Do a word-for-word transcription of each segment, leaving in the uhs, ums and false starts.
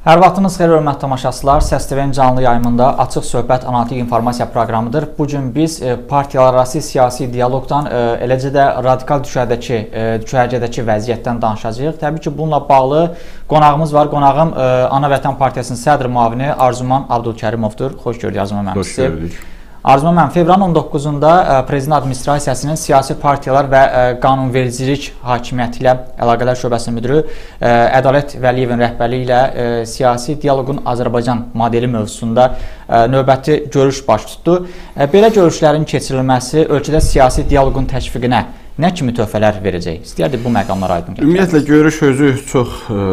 Hər vaxtınız xeyir, hörmətli tamaşaçılar. Səs T V-nin canlı yayımında açıq söhbət analitik informasiya proqramıdır. Bugün biz partiyalararası siyasi dialoqdan, eləcə də radikal düşərdəki, düşərgədəki vəziyyətdən danışacağıq. Təbii ki, bununla bağlı qonağımız var. Qonağım Ana Vətən Partiyasının sədr müavini Arzuman Abdulkərimovdur. Xoş gördük Arzuman müəllim. Xoş gördük. Arzuman müəllim, fevralın on doqquzunda Prezident Administrasiyasının siyasi partiyalar və qanunvericilik hakimiyyəti ilə əlaqələr şöbəsinin müdürü Ədalət Vəliyevin rəhbərliyi ilə siyasi dialoqun Azərbaycan modeli mövzusunda növbəti görüş baş tutdu. Belə görüşlərin keçirilməsi ölkədə siyasi dialoqun təşviqinə nə kimi töhfələr verəcək? İstəyərdik bu məqamlar aydın gətirək. Ümumiyyətlə, görüş özü çox,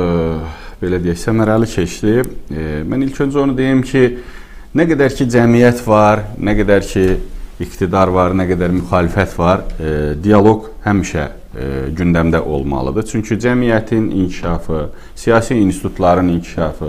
belə deyək, səmərəli keçdi. Mən ilk öncə onu deyim ki, nə qədər ki cəmiyyət var, nə qədər ki iqtidar var, nə qədər müxalifət var, e, dialoq həmişə e, gündəmdə olmalıdır. Çünki cəmiyyətin inkişafı, siyasi institutların inkişafı,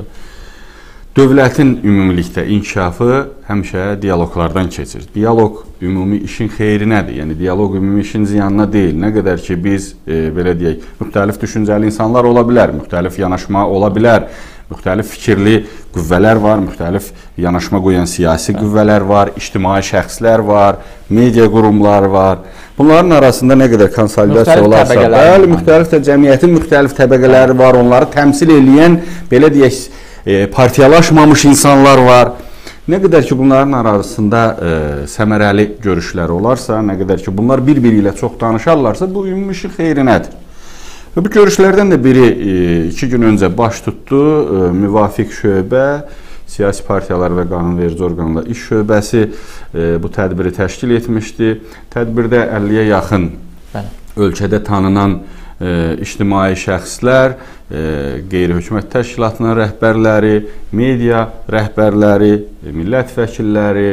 dövlətin ümumilikdə inkişafı həmişə dialoqlardan keçir. Dialoq ümumi işin xeyrinədir, yəni dialoq ümumi işin ziyanına deyil. Nə qədər ki biz, e, belə deyək, müxtəlif düşüncəli insanlar ola bilər, müxtəlif yanaşma ola bilər, müxtəlif fikirli qüvvələr var, müxtəlif yanaşma qoyan siyasi qüvvələr var, ictimai şəxslər var, media qurumlar var. Bunların arasında nə qədər konsolidasiya olarsa, bəli, müxtəlif də cəmiyyətin müxtəlif təbəqələri var, onları təmsil edən, belə deyək, partiyalaşmamış insanlar var. Nə qədər ki bunların arasında e, səmərəli görüşlər olarsa, nə qədər ki bunlar bir-biri ilə çox danışarlarsa, bu ümumi işin xeyrinədir. Bu görüşlərdən də biri iki gün öncə baş tutdu. Müvafiq şöbə, siyasi partiyalar və qanunverici orqanlar iş şöbəsi bu tədbiri təşkil etmişdi. Tədbirdə əlliyə yaxın Bəli. ölkədə tanınan ictimai şəxslər, qeyri-hökumət təşkilatının rəhbərləri, media rəhbərləri, millət vəkilləri,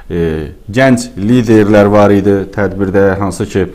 gənc liderlər var idi tədbirdə, hansı ki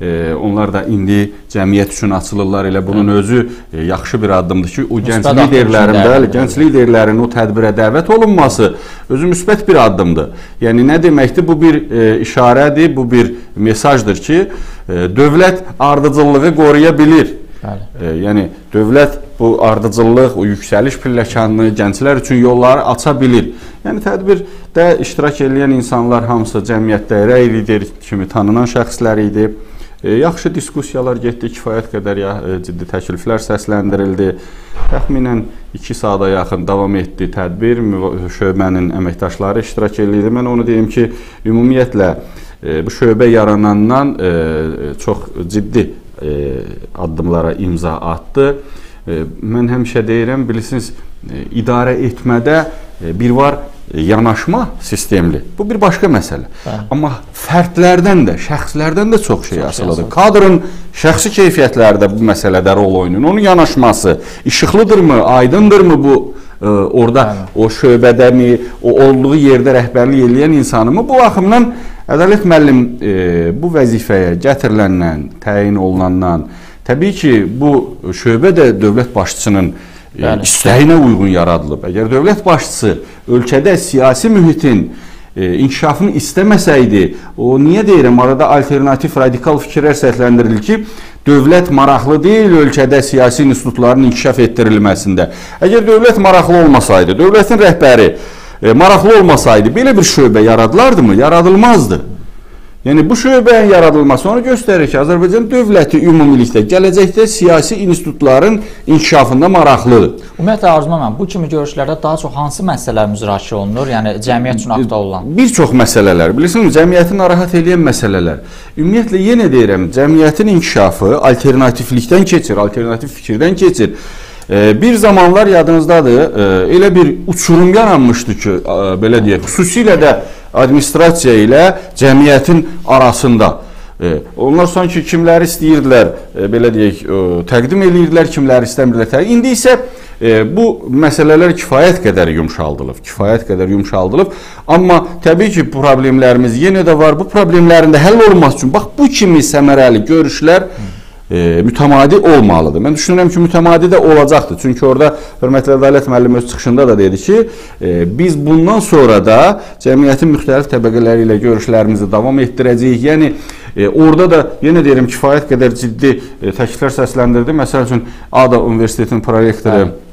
onlar da indi cəmiyyət üçün açılırlar. Elə bunun özü yaxşı bir addımdır ki, o gənc liderlərin, bəli, gənc liderlərin o tədbirə dəvət olunması özü müsbət bir addımdır. Yəni nə deməkdir? Bu bir işarədir, bu bir mesajdır ki, dövlət ardıcıllığı qoruya bilir. Bəli. Yəni dövlət bu ardıcıllıq, o yüksəliş pilləkanını gənclər üçün yolları aça bilir. Yəni tədbirdə iştirak edən insanlar hamısı cəmiyyətdə rəy lider kimi tanınan şəxslər idi. E, yaxşı diskussiyalar getdi, kifayət qədər ya, e, ciddi təkliflər səsləndirildi. Təxminən iki saata yaxın davam etdi tədbir, şöbənin əməkdaşları iştirak edirdi. Mən onu deyim ki, ümumiyyətlə e, bu şöbə yaranandan e, çox ciddi e, addımlara imza atdı. E, mən həmişə deyirəm, bilirsiniz, e, idarə etmədə e, bir var yanaşma sistemli. Bu bir başqa məsələ. Bəli. Amma fərdlərdən də, şəxslərdən də çox şey asılıdır. Kadrın şəxsi keyfiyyətləri də bu məsələdə rol oynayır. Onun yanaşması işıqlıdırmı, aydındırmı bu e, orada Bəli. o şöbədəmi, o olduğu yerdə rəhbərlik edən insanımı? Bu baxımdan Ədalət müəllim e, bu vəzifəyə gətiriləndən, təyin olunandan, təbii ki, bu şöbə də dövlət başçısının Bəli. istəyinə uyğun yaradılıb. Əgər dövlət başçısı ölkədə siyasi mühitin e, inkişafını istəməsəydi, o niyə deyirəm, arada alternativ radikal fikirlər səsləndirilir ki, dövlət maraqlı deyil ölkədə siyasi institutların inkişaf etdirilməsində. Əgər dövlət maraqlı olmasaydı, dövlətin rəhbəri e, maraqlı olmasaydı, belə bir şöbə yaradılardı mı? Yaradılmazdı. Yəni bu şöbənin yaradılması onu göstərir ki, Azərbaycan dövləti ümumilikdə gələcəkdə siyasi institutların inkişafında maraqlıdır. Ümumiyyətlə Arzuman müəllim, bu kimi görüşlərdə daha çox hansı məsələlər müzakirə olunur? Yəni cəmiyyət üçün aktual olan? Bir çox məsələlər, bilirsiniz, cəmiyyəti narahat edən məsələlər. Ümumiyyətlə yenə deyirəm, cəmiyyətin inkişafı alternativlikdən keçir, alternativ fikirdən keçir. Bir zamanlar yadınızdadır, elə bir uçurum yaranmışdı ki, belə deyək, xüsusilə də administrasiya ilə cəmiyyətin arasında. Onlar sanki kimləri istəyirdilər, belə deyək, təqdim edirdilər, kimləri istəmirdilər. İndi isə bu məsələlər kifayət qədər yumşaldılıb, kifayət qədər yumşaldılıb. Amma təbii ki, problemlərimiz yenə də var. Bu problemlərin də həll olması üçün, bax, bu kimi səmərəli görüşlər E, mütəmadi olmalıdır. Mən düşünürəm ki, mütəmadi də olacaqdır. Çünki orada hörmətli Ədalət müəllim öz çıxışında da dedi ki, e, biz bundan sonra da cəmiyyətin müxtəlif təbəqələri ilə görüşlərimizi davam etdirəcəyik. Yəni e, orada da yenə deyirəm kifayət qədər ciddi e, təkliflər səsləndirdi. Məsəl üçün, ADA Universitetinin prorektoru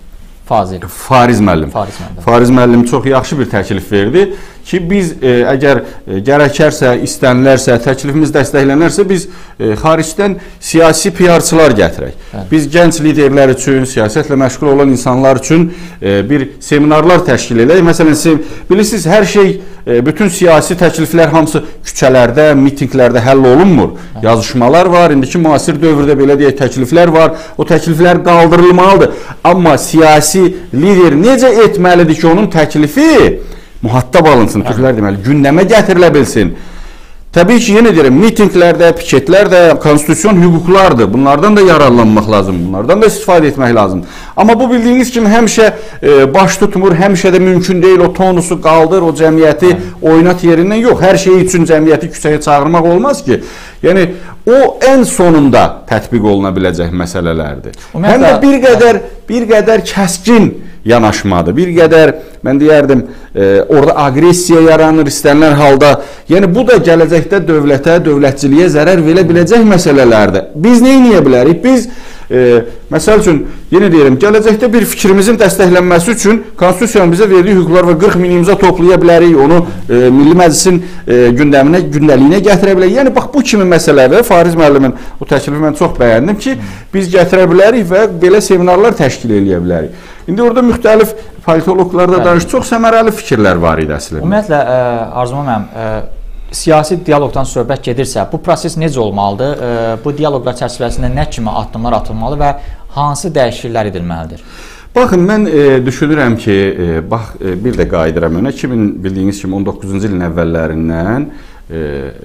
Fazil. Fariz müəllim. Fariz müəllim. Fariz müəllim çox yaxşı bir təklif verdi ki, biz e, əgər e, gərəkərsə, istənilərsə, təklifimiz dəstəklənərsə, biz e, xaricdən siyasi P R-çılar gətirək. Evet. Biz gənc liderlər üçün, siyasətlə məşğul olan insanlar üçün e, bir seminarlar təşkil edək. Məsələn, bilirsiniz, hər şey, e, bütün siyasi təkliflər hamısı küçələrdə, mitinqlərdə həll olunmur. Evet. Yazışmalar var, indiki müasir dövrdə belə deyək təkliflər var. O təkliflər qaldırılmalıdır. Amma siyasi lider necə etməlidir ki, onun təklifi mühattab alınsın, evet. Türklər deməli, gündəmə gətirilə bilsin. Təbii ki, yenə deyirəm, mitinqlərdə, piketlər də konstitusyon hüquqlardır. Bunlardan da yararlanmaq lazım, bunlardan da istifadə etmək lazım. Amma bu bildiyiniz kimi həmişə e, baş tutmur, həmişə də mümkün deyil, o tonusu qaldır, o cəmiyyəti evet. Oynat yerindən yox. Hər şey üçün cəmiyyəti küçəyə çağırmaq olmaz ki. Yəni, o ən sonunda tətbiq oluna biləcək məsələlərdir. Ümumiyyətlə, həm də bir qədər, bir qədər kəskin yanaşmadır. Bir qədər, mən deyərdim, e, orada agresiya yaranır istənilən halda. Yəni, bu da gələcəkdə dövlətə, dövlətçiliyə zərər verə biləcək məsələlərdir. Biz nə edə bilərik? Biz, e, məsəl üçün, yenə deyirəm, gələcəkdə bir fikrimizin dəstəklənməsi üçün konstitusiyanın bizə verdiyi hüquqlar və qırx min imza toplaya bilərik, onu e, Milli Məclisin e, gündəminə, gündəliyinə gətirə bilərik. Yəni, bax, bu kimi məsələlərdə Fariz müəllimin o təklifi mən çox bəyəndim ki, biz gətirə bilərik və belə seminarlar təşkil edə bilərik. İndi orada müxtəlif politologlarda danış, çox səmərəli fikirlər var idi əslində. Ümumiyyətlə, Arzu müəllim, siyasi dialoqdan söhbət gedirsə, bu proses necə olmalıdır? Bu dialoqlar çərçivəsində nə kimi addımlar atılmalı və hansı dəyişikliklər edilməlidir? Baxın, mən e, düşünürəm ki, e, bax, e, bir də qayıdıram önə. iki min bildiyiniz kimi on doqquzuncu ilin əvvəllərindən e,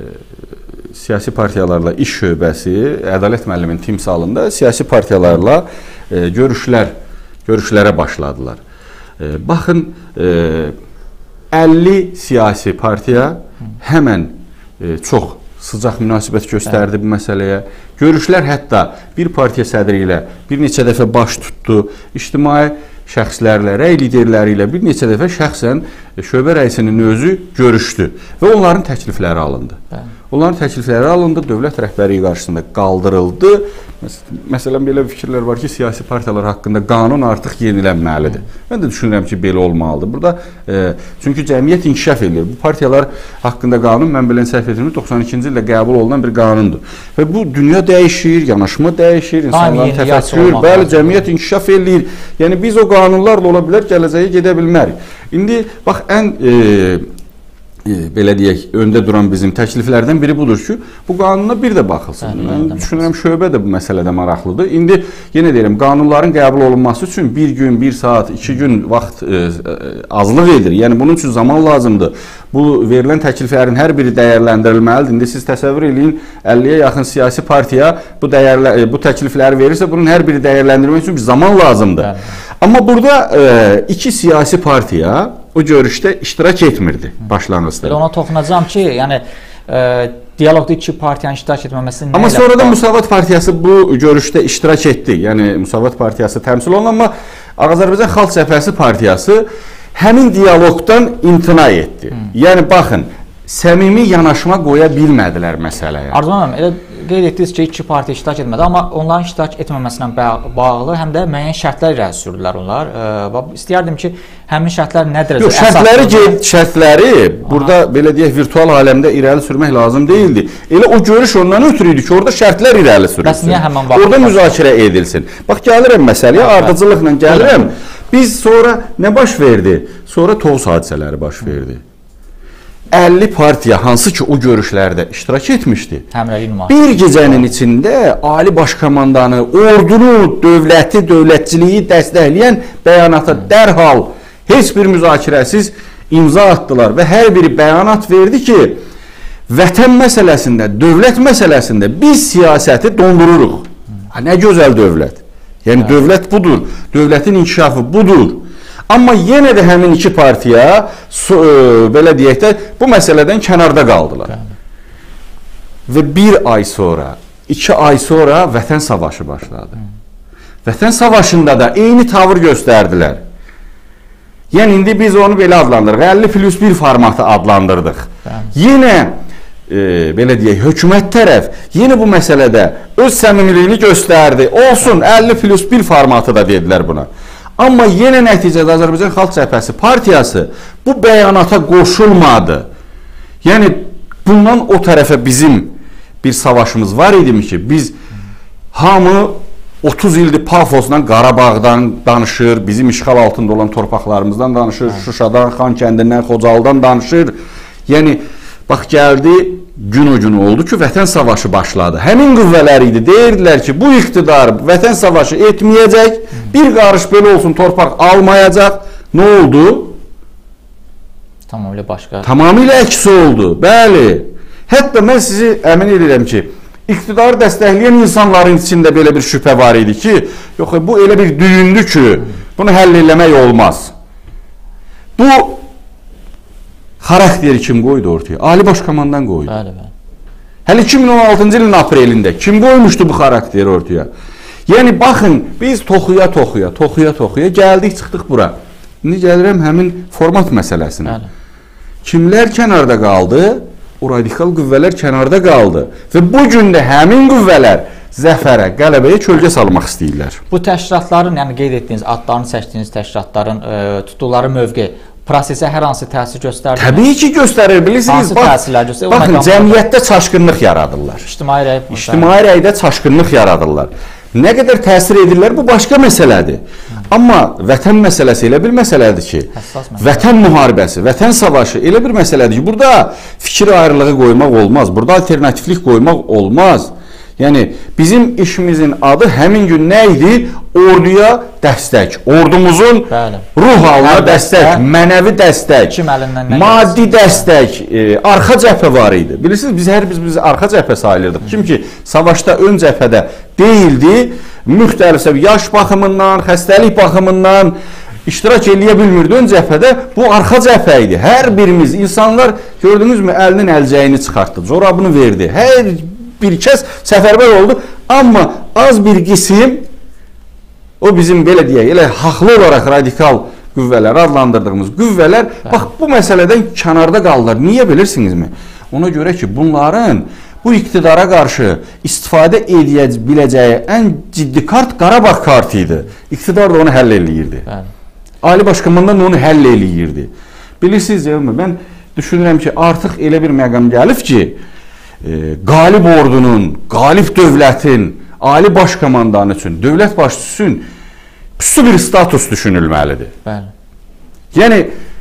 siyasi partiyalarla iş şöbəsi, Ədalət müəllimin timsalında siyasi partiyalarla e, görüşlər görüşlərə başladılar. E, baxın, e, əlli siyasi partiya həmən e, çox sıcaq münasibət göstərdi bu məsələyə. Görüşlər hətta bir partiya sədri ilə bir neçə dəfə baş tutdu. İctimai şəxslərlə, rəy liderləri ilə bir neçə dəfə şəxsən şöbə rəisinin özü görüşdü və onların təklifləri alındı. Bəli. Onların təklifləri alındı, dövlət rəhbərliyi qarşısında qaldırıldı. Məsələn, belə fikirlər var ki, siyasi partiyalar haqqında qanun artıq yenilənməlidir. Mən də düşünürəm ki, belə olmalıdır. Burada, e, çünki cəmiyyət inkişaf edir. Bu partiyalar haqqında qanun, mən belə səhv etmirəm, doxsan ikinci ildə qəbul olunan bir qanundur. Və bu, dünya dəyişir, yanaşma dəyişir, insanların təfəkkür, bəli, cəmiyyət inkişaf edir. Yəni, biz o qanunlarla ola bilər, gələcəyə gedə bilmərik. İndi, bax, ən... E, E, belə deyək, öndə duran bizim təkliflərdən biri budur ki, bu qanuna bir də baxılsın. Mən düşünürəm, şöbə də bu məsələdə maraqlıdır. İndi, yenə deyirəm, qanunların qəbul olunması üçün bir gün, bir saat, iki gün vaxt e, azlıq edir. Yəni, bunun üçün zaman lazımdır. Bu, verilən təkliflərin hər biri dəyərləndirilməlidir. İndi siz təsəvvür edin, əlliyə yaxın siyasi partiya bu, dəyərlə, bu təklifləri verirsə, bunun hər biri dəyərləndirmək üçün bir zaman lazımdır. Bəli. Amma burada e, iki siyasi partiya o görüşdə iştirak etmirdi başlanğıcda. Elə ona toxunacağam ki, yəni e, dialoqda iki partiyanın iştirak etməməsi nə? Amma sonra da Müsavat partiyası bu görüşdə iştirak etdi. Yəni Müsavat partiyası təmsil olunur, amma Azərbaycan Xalq Cəbhəsi partiyası həmin dialoqdan imtina etdi. Hmm. Yəni baxın, səmimi yanaşma qoya bilmədilər məsələyə. Arzu müəllim, elə qeyd etdiniz ki, iki partiya iştirak etmədi, amma onların iştirak etməməsinə bağlı həm də müəyyən şərtlər irəli sürdülər onlar. E, istəyərdim ki, həmin şərtlər nə dərəcədə əsaslıdır? Şərtləri, şərtləri burada Aha. belə deyək, virtual aləmdə irəli sürmək lazım deyildi. Elə o görüş ondan ötürü idi ki, orada şərtlər irəli sürülsün. Orada müzakirə edilsin. Bax, gəlirəm məsələyə, ardıcılıqla gəlirəm. Biz sonra nə baş verdi? Sonra Tovuz hadisələri baş verdi. əlli partiya hansı ki o görüşlərdə iştirak etmişdi. Bir gecənin içində Ali Baş Komandanı, ordunu, dövləti, dövlətçiliyi dəstəkləyən bəyanata dərhal heç bir müzakirəsiz imza atdılar və hər biri bəyanat verdi ki, vətən məsələsində, dövlət məsələsində biz siyasəti dondururuq. Ha, nə gözəl dövlət. Yəni dövlət budur, dövlətin inkişafı budur. Amma yenə də həmin iki partiya so, e, belə deyək də bu məsələdən kənarda qaldılar. Və bir ay sonra, iki ay sonra Vətən Savaşı başladı. Vətən Savaşında da eyni tavır göstərdilər. Yəni indi biz onu belə adlandırıq, əlli plus bir formatı adlandırdıq. Yenə e, belə deyək, hökumət tərəf yenə bu məsələdə öz səmimiliyini göstərdi. Olsun, əlli plus bir formatı da dedilər buna. Amma yenə nəticədə Azərbaycan Xalq Cəbhəsi partiyası bu bəyanata qoşulmadı. Yəni bundan o tərəfə bizim bir savaşımız var idimi ki, biz hamı otuz ildir pafosla Qarabağdan danışır, bizim işğal altında olan torpaqlarımızdan danışır, Şuşadan, Xankəndindən, Xocalıdan danışır. Yəni bax gəldi, gün o gün oldu ki, Vətən savaşı başladı. Həmin qüvvələr idi, deyirdilər ki, bu iqtidar Vətən savaşı etməyəcək, bir qarış belə olsun, torpaq almayacaq. Nə oldu? Tamamilə başqa. Tamamilə əksi oldu, bəli. Hətta mən sizi əmin edirəm ki, iqtidarı dəstəkləyən insanların içində belə bir şübhə var idi ki, yox, bu elə bir düyündür ki, bunu həll eləmək olmaz. Bu xarakteri kim qoydu ortaya? Ali Baş Komandan qoydu. Bəli, bəli. Hələ iki min on altıncı ilin aprelində kim qoymuşdu bu xarakteri ortaya? Yəni, baxın, biz toxuya, toxuya, toxuya, toxuya gəldik, çıxdıq bura. İndi gəlirəm həmin format məsələsinə. Bəli. Kimlər kənarda qaldı? O radikal qüvvələr kənarda qaldı. Və bugün də həmin qüvvələr zəfərə, qələbəyə kölgə salmaq istəyirlər. Bu təşkilatların, yəni qeyd etdiyiniz, adlarını seçdiyiniz təşkilatların e, tutduqları mövqe prosesə hər hansı təsir göstərdi? Təbii ki, göstərir. Bilirsiniz, hansı təsirlər göstərir? Baxın, cəmiyyətdə çaşqınlıq yaradırlar. İctimai rəy, İctimai rəydə çaşqınlıq yaradırlar. Nə qədər təsir edirlər, bu başqa məsələdir. Amma vətən məsələsi elə bir məsələdir ki, məsələ. Vətən müharibəsi, vətən savaşı elə bir məsələdir ki, burada fikir ayrılığı qoymaq olmaz, burada alternatiflik qoymaq olmaz. Yəni, bizim işimizin adı həmin gün nə idi? Orduya dəstək, ordumuzun Bəli. ruh halına dəstək, dəstək, mənəvi dəstək, maddi dəstək, e, arxa cəbhə var idi. Bilirsiniz, biz hər biz, biz arxa cəbhə sayılırdıq. Kim ki, savaşda ön cəbhədə deyildi, müxtəlif yaş baxımından, xəstəlik baxımından iştirak eləyə bilmirdi ön cəbhədə, bu arxa cəbhə idi. Hər birimiz, insanlar, gördünüzmü, əlinin əlcəyini çıxartdı, corabını verdi, hər bir kəs səfərbər oldu, amma az bir qisim, o bizim belə deyək, elə haqlı olaraq radikal qüvvələr, adlandırdığımız qüvvələr, Bəli. bax, bu məsələdən kənarda qaldılar. Niyə bilirsinizmi? Ona görə ki, bunların bu iqtidara qarşı istifadə edə biləcəyi ən ciddi kart Qarabağ kartı idi. İqtidar da onu həll eləyirdi. Bəli. Ali Baş Komandan onu həll eləyirdi. Bilirsiniz, mən düşünürəm ki, artıq elə bir məqam gəlib ki, E, qalib ordunun, qalib dövlətin, Ali Baş Komandanı üçün, dövlət başçısı üçün üstü bir status düşünülməlidir. Bəli. Yəni,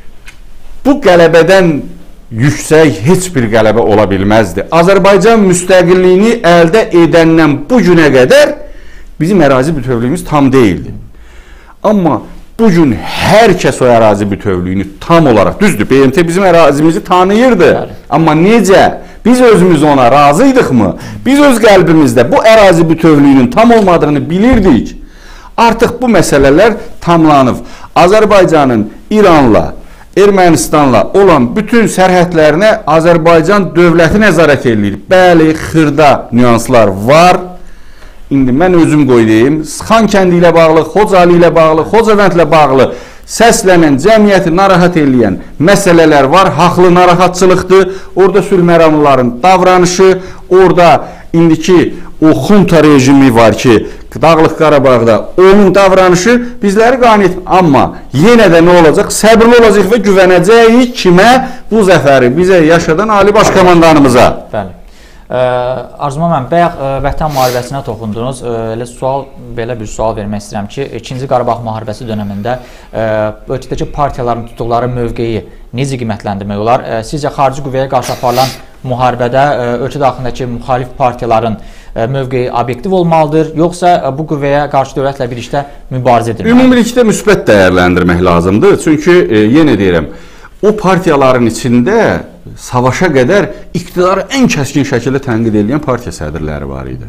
bu qələbədən yüksək heç bir qələbə ola bilməzdi. Azərbaycan müstəqilliyini əldə edəndən bu günə qədər bizim ərazi bütövlüyümüz tam deyildi. Amma bugün hər kəs o ərazi bütövlüyünü tam olaraq, düzdür, B M T bizim ərazimizi tanıyırdı. Bəli. Amma necə? Biz özümüz ona razıydıqmı? Biz öz qəlbimizdə bu ərazi bütövlüyünün tam olmadığını bilirdik. Artıq bu məsələlər tamlanıb. Azərbaycanın İranla, Ermənistanla olan bütün sərhədlərinə Azərbaycan dövləti nəzarət edir. Bəli, xırda nüanslar var. İndi mən özüm qoydayım. Xankəndi ilə bağlı, Xocalı ilə bağlı, Xocavəndlə bağlı səslənən, cəmiyyəti narahat eləyən məsələlər var, haqlı narahatçılıqdır. Orada sülh məramlıların davranışı, orada indiki o xunta rejimi var ki, Dağlıq Qarabağda onun davranışı bizləri qane etmir. Amma yenə də nə olacaq? Səbirli olacaq və güvənəcəyik kimə? Bu zəfəri bizə yaşadan Ali Baş Komandanımıza. Bəli. Arzuman mən, bayaq Vətən müharibəsinə toxundunuz. Elə sual, belə bir sual vermək istəyirəm ki, ikinci Qarabağ müharibəsi dönəmində ölkədəki partiyaların tutduqları mövqeyi necə qiymətləndirmək olar? Sizcə xarici qüvvəyə qarşı aparılan müharibədə ölkə daxilindəki müxalif partiyaların mövqeyi obyektiv olmalıdır, yoxsa bu qüvvəyə qarşı dövlətlə birlikdə mübarizə edilməlidir? Ümumilikdə müsbət dəyərləndirmək lazımdır. Çünki yenə deyirəm, o partiyaların içində savaşa qədər iqtidarı ən kəskin şəkildə tənqid edən partiya sədrləri var idi.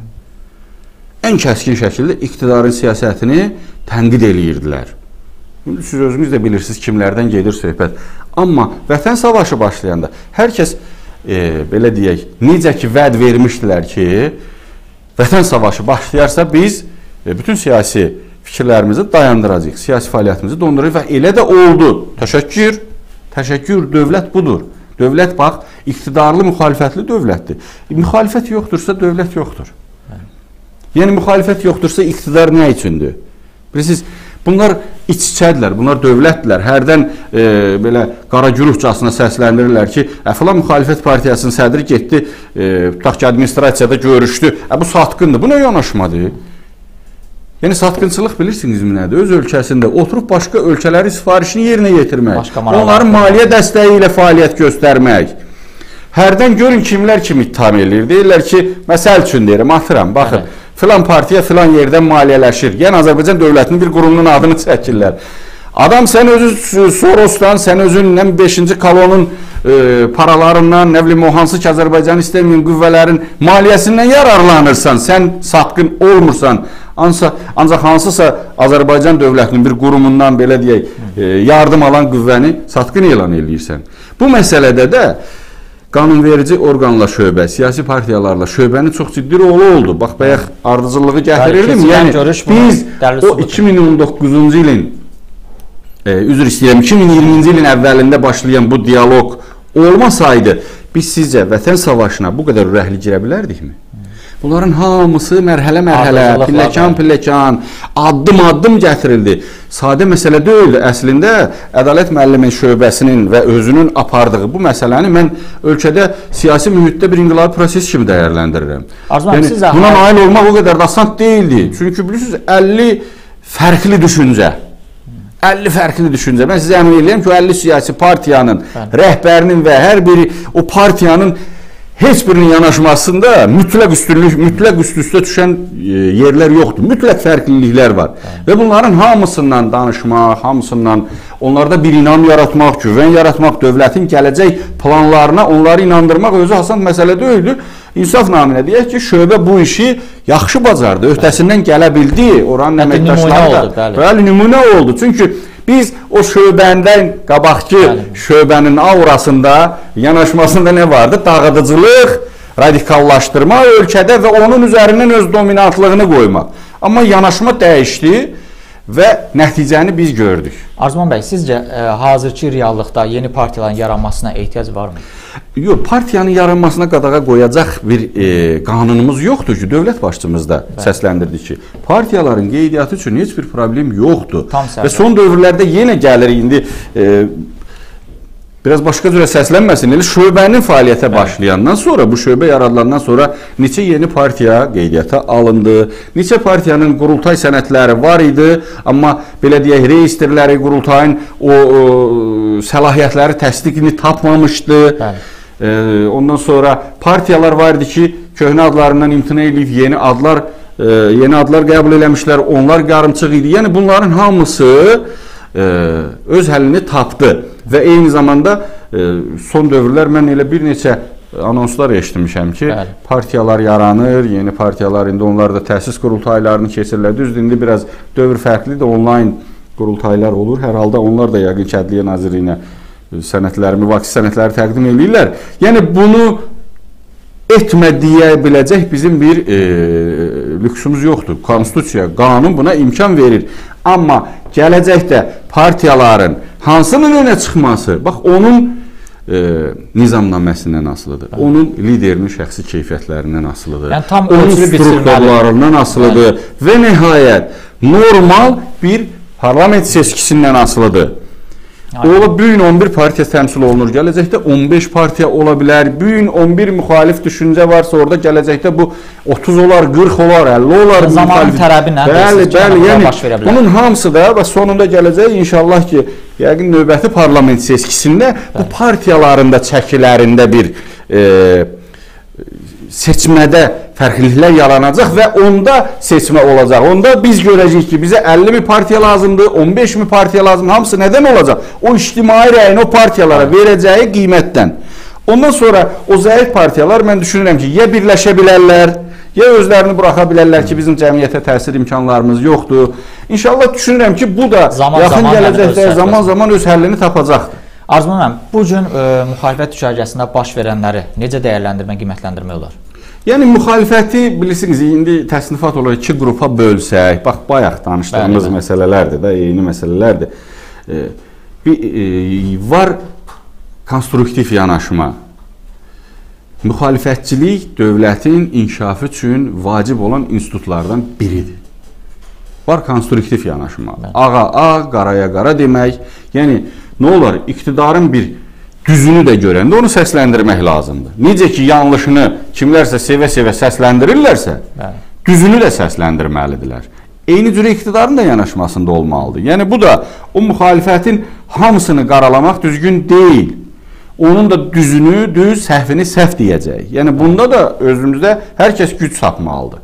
Ən kəskin şəkildə iqtidarın siyasətini tənqid eləyirdilər. Siz özünüz də bilirsiniz kimlərdən gedir söhbət. Amma Vətən savaşı başlayanda hər kəs e, belə deyək, necə ki vəd vermişdilər ki, Vətən savaşı başlayarsa biz e, bütün siyasi fikirlərimizi dayandıracağıq, siyasi fəaliyyətimizi donduracağıq və elə də oldu. Təşəkkür, təşəkkür, dövlət budur. Dövlət, bax, iqtidarlı, müxalifətli dövlətdir. Müxalifət yoxdursa, dövlət yoxdur. Yəni, müxalifət yoxdursa, iqtidar nə üçündür? Bilirsiniz, bunlar iç-içədirlər, bunlar dövlətdirlər. Hərdən e, belə qara güruhcasına səsləndirirlər ki, filan müxalifət partiyasının sədri getdi, e, tutaq ki, administrasiyada görüşdü. E, bu satqındır. Bu nə yanaşmadır? Yəni satqınçılıq bilirsinizmi nədir? Öz ölkəsində oturub başqa ölkələrin sifarişini yerinə yetirmək, onların maliyyə dəstəyi ilə fəaliyyət göstərmək. Hərdən görün kimlər kimi ittiham edir. Deyirlər ki, məsəl üçün deyirəm, atıram, baxın, evet. Filan partiya filan yerdən maliyyələşir. Yəni Azərbaycan dövlətinin bir qurumunun adını çəkirlər. Adam sən özü Sorosdan, sən özün beşinci kolonun e, paralarından, nə bilim, o hansı ki Azərbaycan istəməyən qüvvələrin maliyyəsindən yararlanırsan, sən satqın olmursan, Ansa, ancaq hansısa Azərbaycan dövlətinin bir qurumundan, belə deyək, e, yardım alan qüvvəni satqın elan edirsən. Bu məsələdə də qanunverici orqanla şöbə, siyasi partiyalarla şöbənin çox ciddi rolu oldu. Bax, bayaq ardıcıllığı gətirirdim. Yəni, biz o iki min on doqquzuncu ilin, e, üzr istəyirəm, iki min iyirminci ilin əvvəlində başlayan bu diyaloq olmasaydı, biz sizcə vətən savaşına bu qədər ürəkli girə bilərdikmi? Bunların hamısı mərhələ-mərhələ, pilləkan-pilləkan, addım-addım gətirildi. Sadə məsələ deyildi. Əslində, Ədalət müəllimin şöbəsinin və özünün apardığı bu məsələni mən ölkədə siyasi mühitdə bir inqilabi proses kimi dəyərləndirirəm. Yəni, buna nail olmaq o qədər də asan deyildi. Çünki bilirsiniz, əlli fərqli düşüncə. əlli fərqli düşüncə. Mən sizə əmin edirəm ki, o əlli siyasi partiyanın, rəhbərinin və hər biri o partiyanın heç birinin yanaşmasında mütləq üstünlük, mütləq üst-üstə düşən yerlər yoxdur. Mütləq fərqliliklər var. Və bunların hamısından danışmaq, hamısından onlarda bir inam yaratmaq, güvən yaratmaq, dövlətin gələcək planlarına onları inandırmaq özü asan məsələ deyildir. İnsaf naminə deyək ki, şöbə bu işi yaxşı bacardı, öhdəsindən gələ bildi, oranın əməkdaşları da bəli, nümunə oldu. Çünki biz o şöbəndən qabaqki şöbənin aurasında, yanaşmasında nə vardı? Dağıdıcılıq, radikallaşdırma ölkədə və onun üzərindən öz dominantlığını qoymaq. Amma yanaşma dəyişdi və nəticəni biz gördük. Arzuman bəy, sizcə e, hazırki reallıqda yeni partiyaların yaranmasına ehtiyac varmı? Yox, partiyanın yaranmasına qadağa qoyacaq bir e, qanunumuz yoxdur ki, dövlət başçımız da Bəli. səsləndirdi ki, partiyaların qeydiyyatı üçün heç bir problem yoxdur. Və son dövrlərdə yenə gəlir indi e, biraz başqa cürə səslənməsin, elə şöbənin fəaliyyətə başlayandan sonra, bu şöbə yaradılandan sonra neçə yeni partiya qeydiyyata alındı, neçə partiyanın qurultay sənədləri var idi, amma belə deyək, reyestrləri, qurultayın o, o səlahiyyətləri təsdiqini tapmamışdı. E, ondan sonra partiyalar var idi ki, köhnə adlarından imtina edib yeni adlar, e, yeni adlar qəbul eləmişlər, onlar qarımçıq idi. Yəni bunların hamısı e, öz həllini tapdı. Və eyni zamanda e, son dövrlər mən elə bir neçə anonslar eşitmişəm ki, Bəli. partiyalar yaranır, yeni partiyalar, indi onlar da təsis qurultaylarını keçirlər. Düzdür, indi biraz dövr fərqlidir, onlayn qurultaylar olur. Hər halda onlar da yəqin ki, Ədliyyə Nazirliyinə sənədləri, müvafiq sənədləri təqdim edirlər. Yəni bunu etmə deyə biləcək bizim bir e, lüksümüz yoxdur. Konstitusiya, qanun buna imkan verir. Amma gələcəkdə partiyaların hansının önə çıxması, bax, onun e, nizamnaməsindən asılıdır. Bəli. Onun liderinin şəxsi keyfiyyətlərindən asılıdır. Yəni, tam onun strukturlarından asılıdır. Bəli. Və nəhayət, normal bir parlament seçkisindən asılıdır. Ola bu gün on bir partiya təmsil olunur, gələcəkdə on beş partiya ola bilər. Bu gün on bir müxalif düşüncə varsa orada gələcəkdə bu otuz olar, qırx olar, əlli olar. Zamanın tələbi nə? Bəli, bəli, yəni bunun hamısı da və sonunda gələcək inşallah ki, yəqin növbəti parlament seçkisində bu partiyaların da çəkilərində bir e, seçmədə fərqliliklər yaranacaq və onda seçmə olacaq. Onda biz görəcəyik ki, bizə əlli mi partiya lazımdır, on beş mi partiya lazımdır, hamısı nədən olacaq? O ictimai rəyin o partiyalara verəcəyi qiymətdən. Ondan sonra o zəif partiyalar mən düşünürəm ki, ya birləşə bilərlər, ya özlərini buraxa bilərlər ki, bizim cəmiyyətə təsir imkanlarımız yoxdur. İnşallah düşünürəm ki, bu da zaman, yaxın zaman gələcəkdə zaman-zaman öz həllini tapacaqdır. Arzuman mənim, bu gün e, müxalifət düşərgəsində baş verənləri necə dəyərləndirmə, qiymətləndirmək olar? Yəni, müxalifəti, bilirsiniz, indi təsnifat olaraq iki qrupa bölsək, bax, bayaq danışdığımız bəli, məsələlərdir də, eyni məsələlərdir. E, bir, e, var konstruktiv yanaşma. Müxalifətçilik dövlətin inkişafı üçün vacib olan institutlardan biridir. var konstruktiv yanaşma. Ağa ağ, qaraya qara demək. Yəni nə olar? İqtidarın bir düzünü də görəndə onu səsləndirmək lazımdır. Necə ki yanlışını kimlərsə sevə-sevə səsləndirirlərsə, bəli, düzünü də səsləndirməlidirlər. Eyni cürə iqtidarın da yanaşmasında olmalıdır. Yəni bu da o müxalifətin hamısını qaralamaq düzgün deyil. Onun da düzünü düz, səhvini səhv deyəcək. Yəni bunda da özümüzdə hər kəs güc sapmalıdır.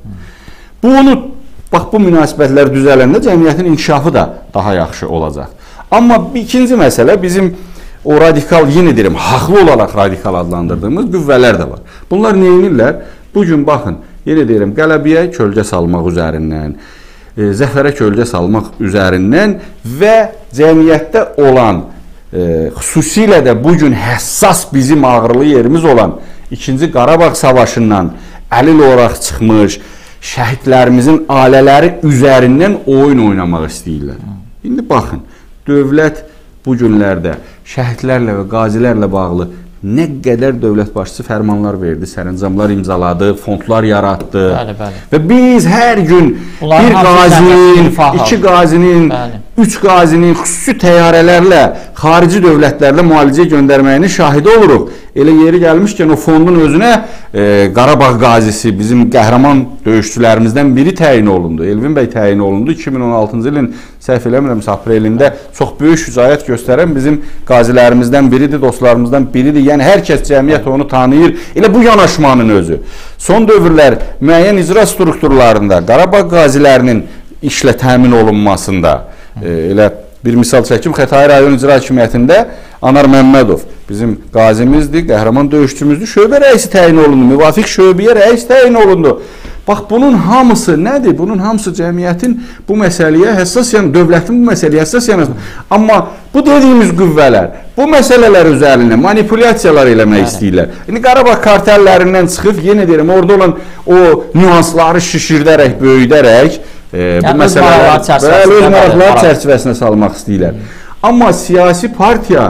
Bu onu, bax bu münasibətlər düzələndə cəmiyyətin inkişafı da daha yaxşı olacaq. Amma ikinci məsələ bizim o radikal, yenə deyirəm, haqlı olaraq radikal adlandırdığımız qüvvələr də var. Bunlar nə edirlər? Bugün baxın, yenə deyirəm, qələbiyə kölgə salmaq üzərindən, e, zəfərə kölgə salmaq üzərindən və cəmiyyətdə olan, e, xüsusilə də bugün həssas bizim ağrılı yerimiz olan ikinci Qarabağ savaşından əlil olaraq çıxmış şəhidlərimizin ailələri üzərindən oyun oynamaq istəyirlər. İndi baxın, dövlət bu günlərdə şəhidlərlə və qazilərlə bağlı nə qədər dövlət başçısı fərmanlar verdi, sərəncamlar imzaladı, fondlar yaratdı. Bəli, bəli. Və biz hər gün bir qazinin, iki qazinin, bəli, üç qazinin xüsusi təyyarələrlə xarici dövlətlərlə müalicəyə göndərməyinin şahidi oluruq. Elə yeri gəlmişkən o fondun özünə e, Qarabağ qazisi, bizim qəhrəman döyüşçülərimizdən biri təyin olundu. Elvin bəy təyin olundu. iki min on altıncı ilin səhv eləmirəmsə aprelində çox böyük şücaət göstərən bizim qazilərimizdən biridir, dostlarımızdan biridir. Yəni hər kəs, cəmiyyət onu tanıyır. Elə bu yanaşmanın özü. Son dövrlər müəyyən icra strukturlarında Qarabağ qazilərinin işlə təmin olunmasında, e, elə bir misal çəkim, Xətai rayon icra hakimiyyətində Anar Məmmədov bizim qazimizdir, qəhrəman döyüşçümüzdür, şöbə rəisi təyin olundu, müvafiq şöbəyə rəis təyin olundu. Bax, bunun hamısı nədir? Bunun hamısı cəmiyyətin bu məsələyə həssas, yəni dövlətin bu məsələyə həssas yanaşması. Amma bu dediyimiz qüvvələr, bu məsələlər üzərində manipulyasiyalar eləmək istəyirlər. İndi Qarabağ kartellərindən çıxıb, yenə deyirəm, orada olan o nüansları şişirdərək, böyüdərək, e, bu məsələləri öz maraqlar çərçivəsinə salmaq istəyirlər. Amma siyasi partiya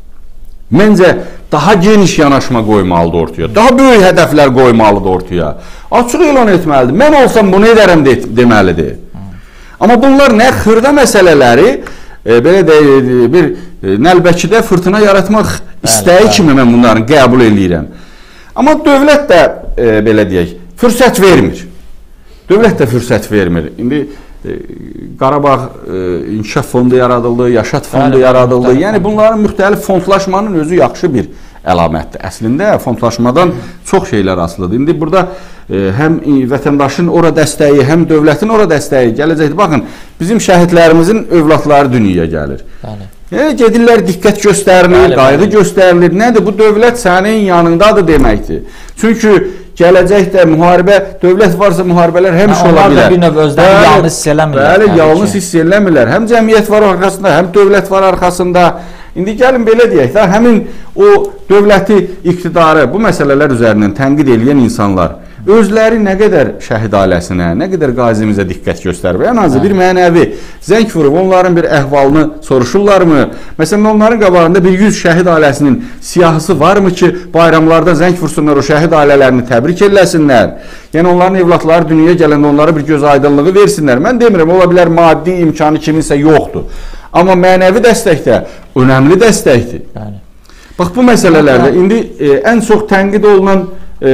məncə daha geniş yanaşma qoymalıdır ortaya. Daha böyük hədəflər qoymalıdır ortaya. Açıq elan etməlidir. Mən olsam bunu edərəm de deməlidir. Amma bunlar nə xırda məsələləri e, belə də bir e, Nəlbəkidə fırtına yaratmaq istəyi kimi mən bunların qəbul edirəm. Amma dövlət də e, belə deyək, fürsət vermir. Dövlət də fürsət vermir. İndi e, Qarabağ e, İnkişaf Fondu yaradıldı, Yaşat Fondu Bəli, yaradıldı. Yəni bunların müxtəlif fondlaşmanın özü yaxşı bir əlamətdir. Əslində fondlaşmadan çox şeylər asılıdır. İndi burada e, həm vətəndaşın ora dəstəyi, həm dövlətin ora dəstəyi gələcəkdir. Baxın, bizim şəhidlərimizin övladları dünyaya gəlir. Bəli. Yəni, gedirlər, diqqət göstərilir, bəli, qayğı bəli. göstərilir. Nədir? Bu dövlət sənin yanındadır deməkdir. Çünki gələcəkdə müharibə, dövlət varsa müharibələr həmişə ola bilər. Onlar da bir növ özlərini yalnız hiss eləmirlər. Bəli, yalnız hiss eləmirlər. Həm cəmiyyət var arxasında, həm dövlət var arxasında. İndi gəlin belə deyək də, həmin o dövləti, iqtidarı bu məsələlər üzərindən tənqid edən insanlar özləri nə qədər şəhid ailəsinə, nə qədər qazimizə diqqət göstərir. Ən azı bir mənəvi zəng vurub onların bir əhvalını soruşurlarmı? Məsələn, onların qabağında bir yüz şəhid ailəsinin siyahısı varmı ki, bayramlarda zəng vursunlar, o şəhid ailələrini təbrik eləsinlər? Yəni, onların evlatları dünyaya gələndə onlara bir göz aydınlığı versinlər. Mən demirəm, ola bilər maddi imkanı kiminsə yoxdur. Amma mənəvi dəstək də önəmli dəstəkdir. Bəli. Bax, bu məsələlərdə indi e, ən çox tənqid olunan e,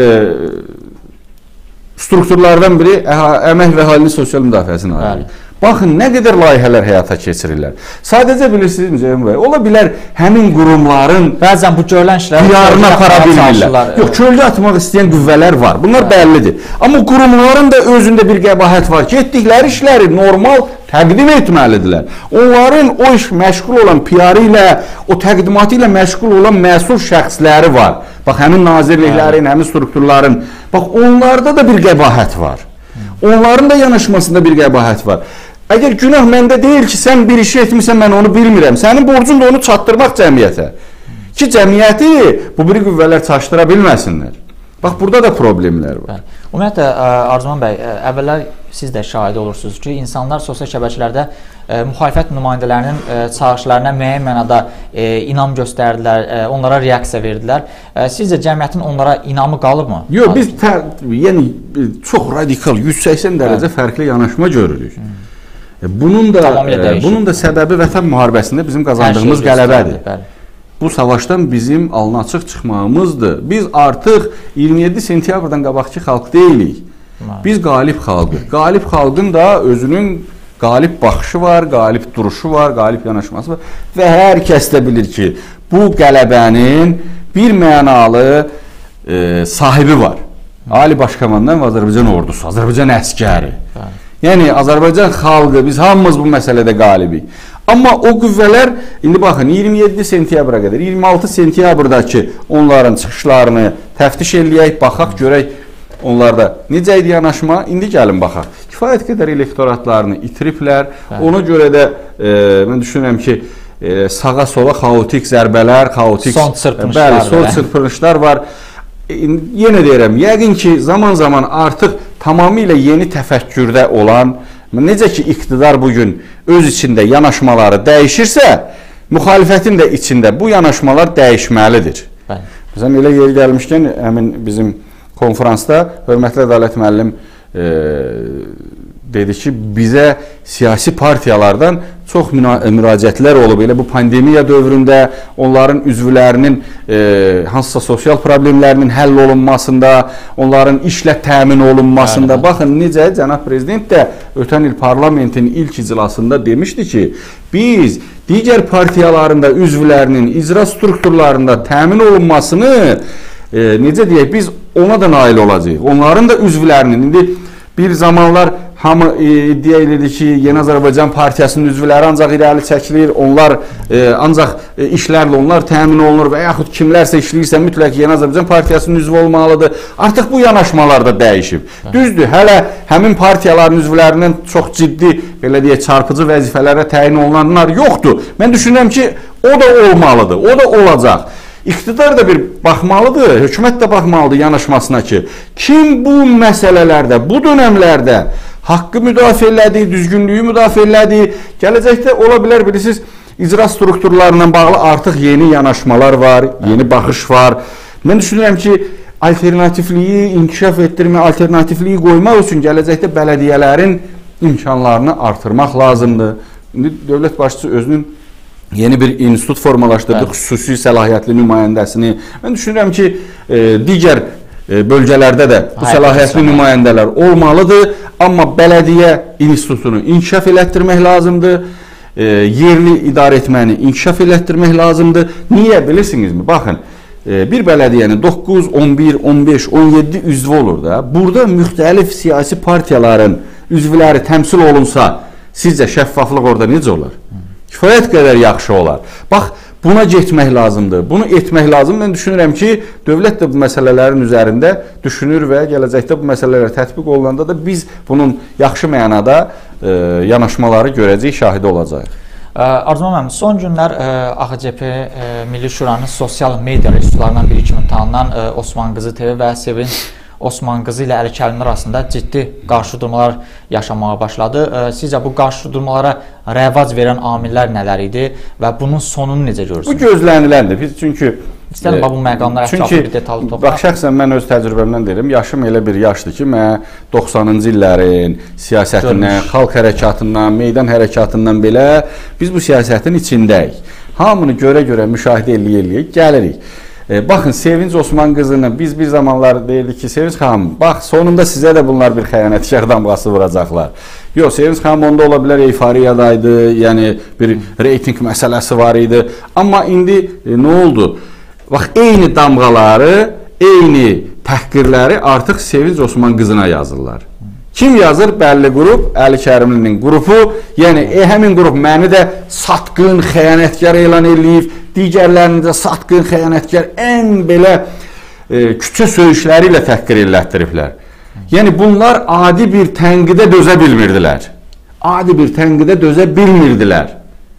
strukturlardan biri əmək və əhalinin sosial müdafiəsi nazirliyi. Baxın, nə qədər layihələr həyata keçirirlər. Sadəcə bilirsiniz, Ceyhun bəy, ola bilər həmin qurumların bəzən bu görülən işləri diyarına apara bilmirlər. Yox, kölgə atmaq istəyən qüvvələr var. Bunlar Bəli. bəllidir. Amma qurumların da özündə bir qəbahət var ki, etdikləri işləri normal təqdim etməlidirlər. Onların o iş məşğul olan P R ilə, o təqdimatı ilə məşğul olan məsul şəxsləri var. Bax, həmin nazirliklərin, həmin strukturların, bax, onlarda da bir qəbahət var. Onların da yanaşmasında bir qəbahət var. Əgər günah məndə deyil ki, sən bir işi etmirsən, mən onu bilmirəm. Sənin borcun da onu çatdırmaq cəmiyyətə. Ki, cəmiyyəti bu bir qüvvələr çaşdıra bilməsinlər. Bax, burada da problemlər var. Ümumiyyətlə, Arzuman bəy, əvvəllər siz də şahid olursunuz ki, insanlar sosial şəbəkələrdə e, müxalifət nümayəndələrinin e, çağırışlarına müəyyən mənada e, inam göstərdilər, e, onlara reaksiya verdilər. E, sizcə cəmiyyətin onlara inamı qalıbmı? Yox, biz tə, yəni, çox radikal, yüz səksən dərəcə fərqli yanaşma görürük. Hmm. Bunun da e, bunun da səbəbi Vətən müharibəsində bizim qazandığımız qələbədir. Bu savaşdan bizim alın açıq çıxmağımızdır. Biz artıq iyirmi yeddi sentyabrdan qabaqki xalq deyilik. Biz qalib xalqıq. Qalib xalqın da özünün qalib baxışı var, qalib duruşu var, qalib yanaşması var və hər kəs də bilir ki, bu qələbənin bir mənalı e, sahibi var. Ali Baş Komandan və Azərbaycan ordusu, Azərbaycan əskəri. Yəni Azərbaycan xalqı, biz hamımız bu məsələdə qalibik. Amma o qüvvələr, indi baxın, iyirmi yeddi sentyabra qədər, iyirmi altı sentyabrdakı onların çıxışlarını təftiş eləyək, baxaq, görək onlarda necə idi yanaşma, indi gəlin baxaq. Kifayət qədər elektoratlarını itiriblər, ona görə də e, mən düşünürəm ki, e, sağa sola xaotik zərbələr, xaotik son çırpınışlar, bəli, son çırpınışlar var. E, yenə deyirəm, yəqin ki, zaman-zaman artıq tamamilə yeni təfəkkürdə olan, necə ki, iqtidar bugün öz içində yanaşmaları dəyişirsə, müxalifətin də içində bu yanaşmalar dəyişməlidir. Məsələn, elə yeri gəlmişkən, həmin bizim konferansda hörmətli Ədalət müəllim e, dedi ki, bizə siyasi partiyalardan çox müraciətlər olub. Elə bu pandemiya dövründə onların üzvlərinin e, hansısa sosial problemlərinin həll olunmasında, onların işlə təmin olunmasında. Aynen. Baxın, necə cənab prezident də ötən il parlamentin ilk iclasında demişdi ki, biz digər partiyalarında üzvlərinin icra strukturlarında təmin olunmasını e, necə deyək, biz ona da nail olacağıq. Onların da üzvlərinin, indi bir zamanlar hamı e, iddia edirdi ki, Yeni Azərbaycan Partiyasının üzvləri ancaq irəli çəkilir, onlar e, ancaq e, işlərlə onlar təmin olunur və yaxud kimlərsə işləyirsə mütləq Yeni Azərbaycan Partiyasının üzvü olmalıdır. Artıq bu yanaşmalar da dəyişib. Hə. Düzdür, hələ həmin partiyaların üzvlərindən çox ciddi, belə deyək, çarpıcı vəzifələrə təyin olunanlar yoxdur. Mən düşünürəm ki, o da olmalıdır, o da olacaq. İqtidar da bir baxmalıdır, hökumət də baxmalıdır yanaşmasına ki, kim bu məsələlərdə, bu dönəmlərdə haqqı müdafiə elədi, düzgünlüyü müdafiə elədi, gələcəkdə ola bilər, bilirsiniz, icra strukturlarla bağlı artıq yeni yanaşmalar var, yeni baxış var. Mən düşünürəm ki, alternatifliyi inkişaf etdirmə, alternatifliyi qoymaq üçün gələcəkdə bələdiyyələrin imkanlarını artırmaq lazımdır. İndi dövlət başçısı özünün yeni bir institut formalaşdırdı, evet. Xüsusi səlahiyyətli nümayəndəsini. Mən düşünürəm ki, e, digər e, bölgələrdə də bu Hayır, səlahiyyətli nümayəndələr olmalıdır. Amma bələdiyyə institutunu inkişaf elətdirmək lazımdır. E, yerli idarə etməni inkişaf elətdirmək lazımdır. Niyə bilirsinizmi? Baxın, e, bir bələdiyyənin doqquz, on bir, on beş, on yeddi üzvü olur da. Burada müxtəlif siyasi partiyaların üzvləri təmsil olunsa, sizcə şəffaflıq orada necə olar? Kifayət qədər yaxşı olar. Bax, buna getmək lazımdır. Bunu etmək lazım. Mən düşünürəm ki, dövlət də bu məsələlərin üzərində düşünür və gələcəkdə bu məsələlər tətbiq olunanda da biz bunun yaxşı mənada e, yanaşmaları görəcəyik, şahidi olacaq. Arzuman müəllim, son günlər A X C P Milli Şuranın sosial media resurslarından biri kimi tanınan Osman Qızı T V və Sevinç Osman Qızı ilə Əli Kərimli arasında ciddi qarşıdurmalar yaşamağa başladı. Sizcə bu qarşıdurmalara rəvac verən amillər nələr idi və bunun sonunu necə görürsünüz? Bu gözləniləndir. Biz çünki İstəyirəm bu məqamlara ətraflı bir detallı toxunaq. Bax, şəxsən mən öz təcrübəmdən deyirəm, yaşım elə bir yaşdır ki, mən doxsanıncı illərin siyasətindən, Görmüş. xalq hərəkatından, meydan hərəkatından belə biz bu siyasətin içindəyik. Hamını görə-görə müşahidə eləyə-eləyə gəlirik. E, baxın, Sevinç Osman qızını biz bir zamanlar deyirdik ki, Sevinç xanım, bax, sonunda sizə də bunlar bir xəyanətkar damğası vuracaqlar. Yox, Sevinç xanım onda ola bilər eyfariyadaydı, yəni bir reyting məsələsi var idi. Amma indi e, nə oldu? Bax, eyni damğaları, eyni təhqirləri artıq Sevinç Osman qızına yazırlar. Kim yazır? Bəlli qrup, Əli Kərimlinin qrupu. Yəni, e, həmin qrup məni də satqın, xəyanətkar elan eləyib, digərlərini də satqın, xəyanətkar, ən belə e, küçə söyüşləri ilə təhqir elətdiriblər. Yəni, bunlar adi bir tənqidə dözə bilmirdilər. Adi bir tənqidə dözə bilmirdilər.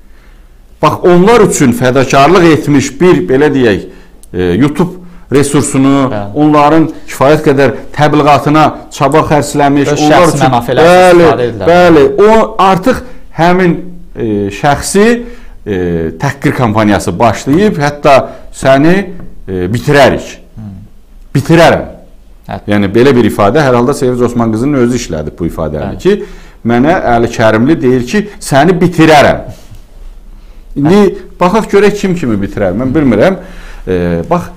Bax, onlar üçün fədakarlıq etmiş bir, belə deyək, e, YouTube resursunu, bəli. Onların kifayət qədər təbliğatına çaba xərcləmiş, öz onlar üçün, bəli, bəli, o artıq həmin e, şəxsi e, təhqir kampaniyası başlayıb, hətta səni e, bitirərik, hmm. bitirərəm. Hətta. Yəni, belə bir ifadə, hər halda Sevinç Osman qızının özü işlədib bu ifadəni ki, mənə Əli Kərimli deyir ki, səni bitirərəm. İndi baxaq görək kim kimi bitirər. Mən bilmirəm. E, bax,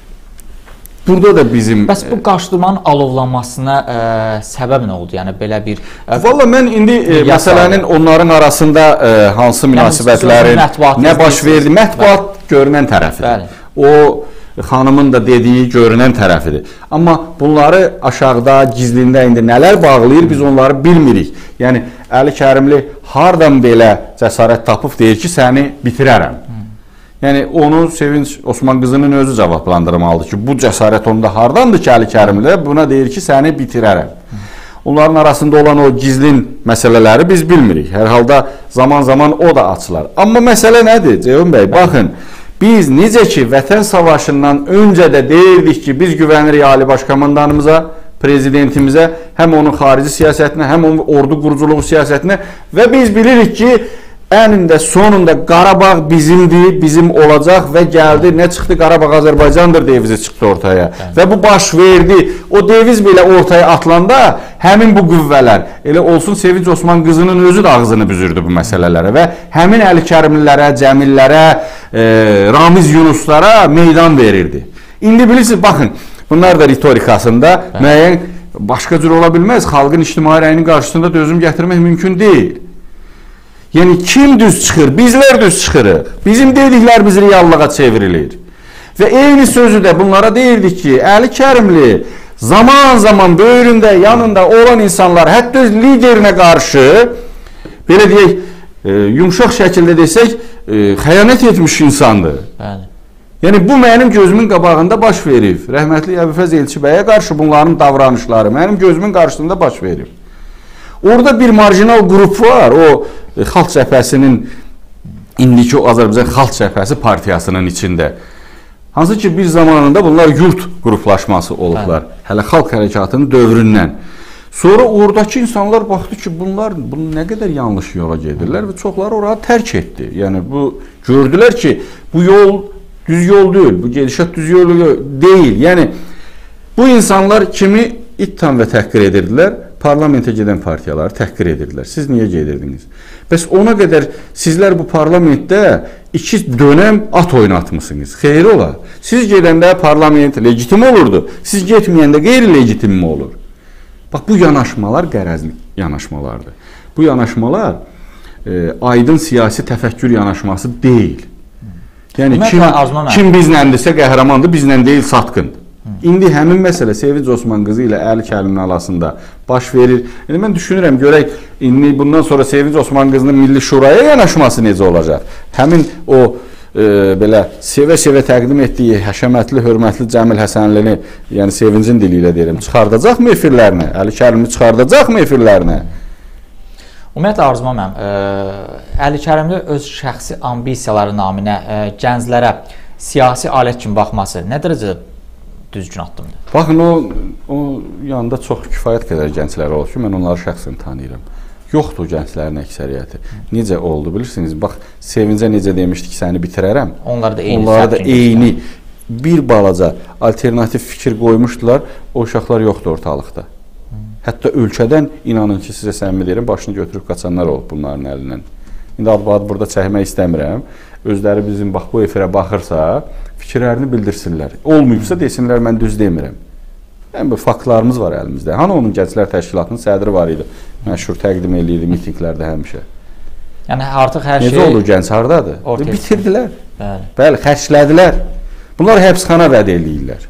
burada da bizim... Bəs bu qarşıdurmanın alovlanmasına ə, səbəb nə oldu? Yəni belə bir... Ə, Valla mən indi ə, məsələnin onların arasında ə, hansı münasibətlərin, nə baş verdi, mətbuat görünən tərəfidir. O, xanımın da dediyi görünən tərəfidir. Amma bunları aşağıda, gizlində indi nələr bağlayır, biz onları bilmirik. Yəni, Əli Kərimli hardan belə cəsarət tapıb deyir ki, səni bitirərəm. Yəni, onu Sevinç Osman qızının özü cavablandırmalıdır ki, bu cəsarət onda hardandır ki, Əli Kərimli buna deyir ki, səni bitirərəm. Onların arasında olan o gizlin məsələləri biz bilmirik. Hər halda zaman-zaman o da açılar. Amma məsələ nədir? Ceyhun bəy, baxın, biz necə ki, Vətən Savaşından öncə də deyirdik ki, biz güvənirik Ali Baş Komandanımıza, prezidentimizə, həm onun xarici siyasətinə, həm onun ordu quruculuğu siyasətinə və biz bilirik ki, ənində, sonunda Qarabağ bizimdir, bizim olacaq və gəldi, nə çıxdı? Qarabağ Azərbaycandır devizi çıxdı ortaya. Bəli. Və bu baş verdi. O deviz belə ortaya atılanda həmin bu qüvvələr, elə olsun Sevinç Osman qızının özü də ağzını büzürdü bu məsələlərə və həmin Əli Kərimlilərə, Cəmillərə, e, Ramiz Yunuslara meydan verirdi. İndi bilirsiniz, baxın, bunlar da ritorikasında Bəli. müəyyən başqa cür ola bilməz. Xalqın ictimai rəyinin qarşısında dözüm gətirmək mümkün deyil. Yəni, kim düz çıxır? Bizlər düz çıxırıq. Bizim dediklərimiz reallığa çevrilir. Və eyni sözü də bunlara deyirdik ki, Əli Kərimli zaman-zaman böyründə, yanında olan insanlar, hətta öz liderinə qarşı, belə deyək, e, yumşaq şəkildə desək, e, xəyanət etmiş insandır. Bəli. Yəni, bu mənim gözümün qabağında baş verib. Rəhmətli Əbülfəz Elçi bəyə qarşı bunların davranışları mənim gözümün qarşısında baş verib. Orada bir marjinal qrup var, o e, Xalq Cəbhəsinin, indiki o Azərbaycan Xalq Cəbhəsi partiyasının içində. Hansı ki, bir zamanında bunlar yurt qruplaşması olublar, Hə. hələ xalq hərəkatının dövründən. Sonra oradakı insanlar baxdı ki, bunlar bunu nə qədər yanlış yola gedirlər və çoxları oraya tərk etdi. Yəni, bu gördülər ki, bu yol düz yol deyil, bu gedişat düz yol deyil. Yəni, bu insanlar kimi ittiham və təhqir edirdilər, parlamentə gedən partiyaları təhqir edirdilər. Siz niyə gedirdiniz? Bəs ona qədər sizlər bu parlamentdə iki dönəm at oynatmışsınız. Xeyri ola. Siz gedəndə parlament legitim olurdu. Siz getməyəndə qeyri-legitim mi olur? Bax, bu yanaşmalar qərəzli yanaşmalardır. Bu yanaşmalar e, aydın siyasi təfəkkür yanaşması deyil. Yəni, kim, kim bizləndirsə qəhrəmandır, bizlə deyil satqındır. İndi həmin məsələ Sevinç Osman qızı ilə Əli Kərimli arasında baş verir. Yəni, mən düşünürəm, görək, indi bundan sonra Sevinç Osman qızının Milli Şuraya yanaşması necə olacaq? Həmin o e, belə sevə-sevə təqdim etdiyi həşəmətli, hörmətli Cəmil Həsənlini, yəni Sevincin dili ilə deyirəm, çıxardacaqmı efirlərinə? Əli Kərimli çıxardacaqmı efirlərinə? Ümumiyyətlə, Arzuma mənim, Əli Kərimli öz şəxsi ambisiyaları naminə ə, gənclərə siyasi alət kimi baxması nə dərəcədə düzgün addımdır? Baxın, o, o yanında çox kifayət qədər gənclər olur ki, mən onları şəxsən tanıyıram. Yoxdur gənclərin əksəriyyəti. Necə oldu, bilirsiniz? Bax, Sevincə necə demişdi ki, səni bitirərəm. Onlar da eyni. Onlara da eyni bir balaca alternativ fikir qoymuşdular, o uşaqlar yoxdur ortalıqda. Hətta ölkədən, inanın ki, sizə səmimi deyirəm, başını götürüb qaçanlar olub bunların əlindən. İndi ad-badı burada çəkmək istəmirəm. Özləri bizim bax, bu efirə baxırsa, fikirlərini bildirsinlər. Olmayıbsa desinlər, mən düz demirəm. Yəni, bu faktlarımız var əlimizdə. Hani onun Gənclər Təşkilatının sədri var idi. Məşhur təqdim eləyirdi mitinglərdə həmişə. Yəni, artıq hər şey... Necə olur, gənc hardadır? Bitirdilər. Bəli. Bəli, xərclədilər. Bunlar həbsxana vəd eləyirlər.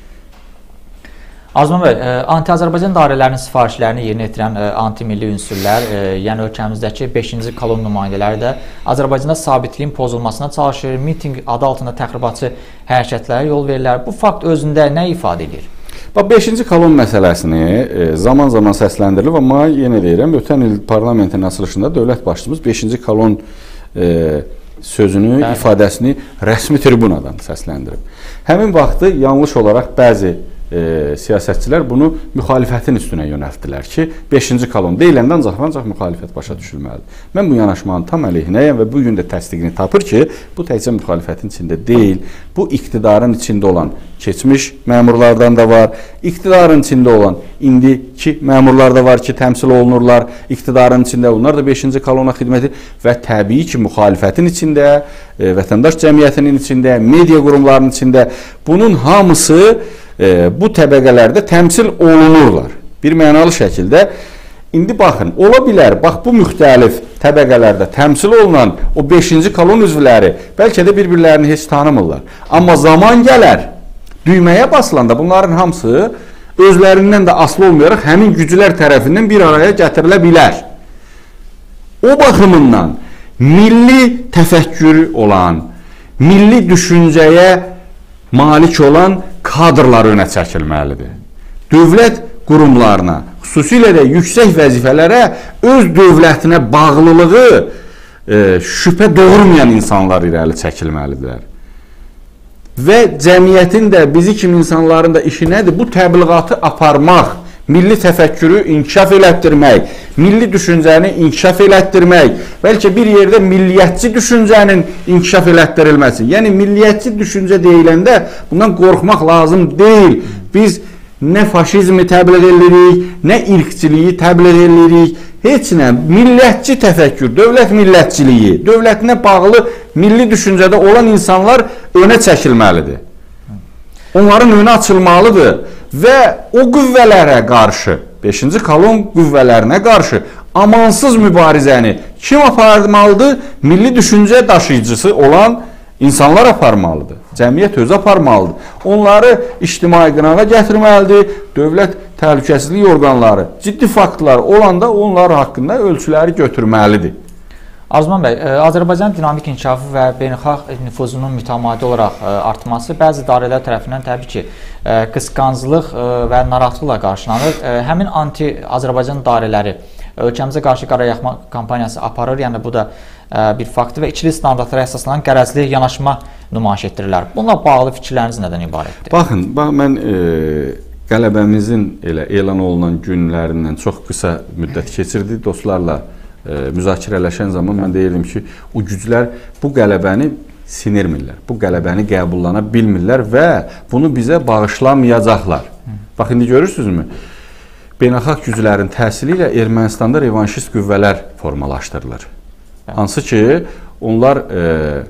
Arzuma bəy, anti-Azərbaycan dairələrinin sifarişlərini yerinə yetirən anti-milli ünsürlər, yəni ölkəmizdəki beşinci kolon nümayəndələri də Azərbaycanda sabitliyin pozulmasına çalışır, miting adı altında təxribatçı hərəkətlərə yol verirlər. Bu fakt özündə nə ifadə edir? Bax, beşinci kolon məsələsini zaman-zaman səsləndirilib, amma yenə deyirəm, ötən il parlamentin açılışında dövlət başçımız beşinci kolon e, sözünü, Bəli. ifadəsini rəsmi tribunadan səsləndirib. Həmin vaxtı yanlış olaraq bəzi e, siyasətçilər bunu müxalifətin üstünə yönəltdilər ki, beşinci kolon deyiləndə ancaq ancaq müxalifət başa düşülməlidir. Mən bu yanaşmanın tam əleyhinəyəm və bu gün də təsdiqini tapır ki, bu təkcə müxalifətin içində deyil, bu iqtidarın içində olan keçmiş məmurlardan da var, iqtidarın içində olan indiki məmurlar da var ki, təmsil olunurlar, iqtidarın içində onlar da beşinci kolona xidmət edir və təbii ki, müxalifətin içində, e, vətəndaş cəmiyyətinin içində, media qurumlarının içində bunun hamısı e, bu təbəqələrdə təmsil olunurlar. Bir mənalı şəkildə. İndi baxın, ola bilər, bax bu müxtəlif təbəqələrdə təmsil olunan o beşinci kolon üzvləri bəlkə də bir-birlərini heç tanımırlar. Amma zaman gələr, düyməyə basılanda bunların hamısı özlərindən də asılı olmayaraq həmin güclər tərəfindən bir araya gətirilə bilər. O baxımından milli təfəkkürü olan, milli düşüncəyə malik olan kadrlar önə çəkilməlidir. Dövlət qurumlarına, xüsusilə də yüksək vəzifələrə öz dövlətinə bağlılığı e, şübhə doğurmayan insanlar irəli çəkilməlidirlər. Və cəmiyyətin də, bizi kimi insanların da işi nədir? Bu təbliğatı aparmaq, milli təfəkkürü inkişaf elətdirmək, milli düşüncəni inkişaf elətdirmək, bəlkə bir yerdə milliyyətçi düşüncənin inkişaf elətdirilməsi. Yəni, milliyyətçi düşüncə deyiləndə bundan qorxmaq lazım deyil. Biz nə faşizmi təbliğ edirik, nə irqçiliyi təbliğ edirik, heç nə, millətçi təfəkkür, dövlət millətçiliyi, dövlətinə bağlı milli düşüncədə olan insanlar önə çəkilməlidir. Onların önü açılmalıdır və o qüvvələrə qarşı, beşinci kolon qüvvələrinə qarşı amansız mübarizəni kim aparmalıdır? Milli düşüncə daşıyıcısı olan insanlar aparmalıdır. Cəmiyyət özü aparmalıdır. Onları ictimai qınağa gətirməlidir. Dövlət təhlükəsizlik orqanları ciddi faktlar olanda onlar haqqında ölçüləri götürməlidir. Arzuman bəy, Azərbaycan dinamik inkişafı və beynəlxalq nüfuzunun mütəmadi olaraq artması bəzi idarələr tərəfindən təbii ki, qısqanclıq və narahatlıqla qarşılanır. Həmin anti-Azərbaycan idarələri ölkəmizə qarşı qarayaxma kampaniyası aparır, yəni bu da bir faktdır və ikili standartlara əsaslanan qərəzli yanaşma nümayiş etdirirlər. Bununla bağlı fikirləriniz nədən ibarətdir? Baxın, bax, mən e, qələbəmizin elə elan olunan günlərindən çox qısa müddət keçirdi. Dostlarla e, müzakirələşən zaman mən deyirdim ki, o güclər bu qələbəni sinirmirlər, bu qələbəni qəbullana bilmirlər və bunu bizə bağışlamayacaqlar. Hı. Bax, indi görürsünüzmü? Beynəlxalq güclərin təsiri ilə Ermənistanda revanşist qüvvələr formalaşdırılır. Hansı ki, onlar e,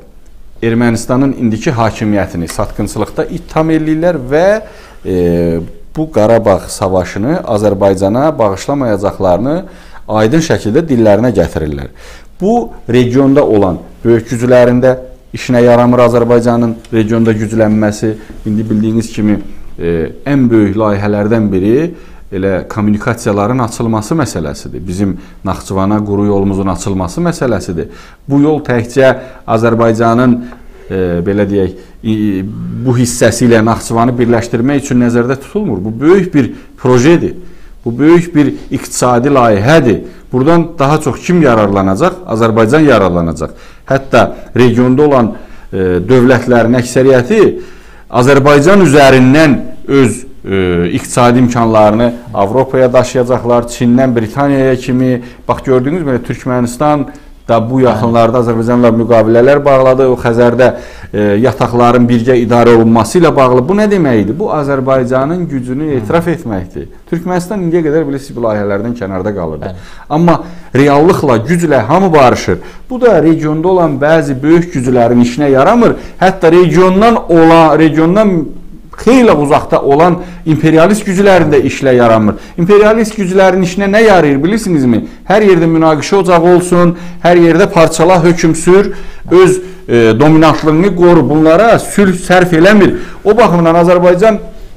Ermənistanın indiki hakimiyyətini satqınçılıqda ittiham edirlər və e, bu Qarabağ savaşını Azərbaycana bağışlamayacaqlarını aydın şəkildə dillərinə gətirirlər. Bu, regionda olan böyük güclərində işinə yaramır Azərbaycanın regionda güclənməsi. İndi bildiyiniz kimi e, ən böyük layihələrdən biri elə kommunikasiyaların açılması məsələsidir. Bizim Naxçıvana quru yolumuzun açılması məsələsidir. Bu yol təkcə Azərbaycanın e, belə deyək, e, bu hissəsi ilə Naxçıvanı birləşdirmək üçün nəzərdə tutulmur. Bu böyük bir projedir. Bu böyük bir iqtisadi layihədir. Buradan daha çox kim yararlanacaq? Azərbaycan yararlanacaq. Hətta regionda olan e, dövlətlərin əksəriyyəti Azərbaycan üzərindən öz e, iqtisadi imkanlarını Avropaya daşıyacaqlar. Çindən Britaniyaya kimi. Bax, gördüyünüz belə Türkmənistan da bu yaxınlarda Azərbaycanla müqavilələr bağladı. O Xəzərdə e, yataqların birgə idarə olunması ilə bağlı. Bu nə deməkdir? Bu Azərbaycanın gücünü etiraf etməkdir. Türkmənistan indiyə qədər bilirsiniz bu layihələrdən kənarda qalırdı. Bəli. Amma reallıqla, güclə hamı barışır. Bu da regionda olan bəzi böyük güclərin işinə yaramır. Hətta regiondan olan, regiondan xeyli uzaqda olan imperialist güclərin də işlə yaramır. İmperialist güclərin işinə nə yarayır bilirsinizmi? Hər yerdə münaqişə ocağı olsun, hər yerdə parçala, hökm sür, öz e, dominantlığını qoru. Bunlara sülh sərf eləmir. O baxımdan Azərbaycan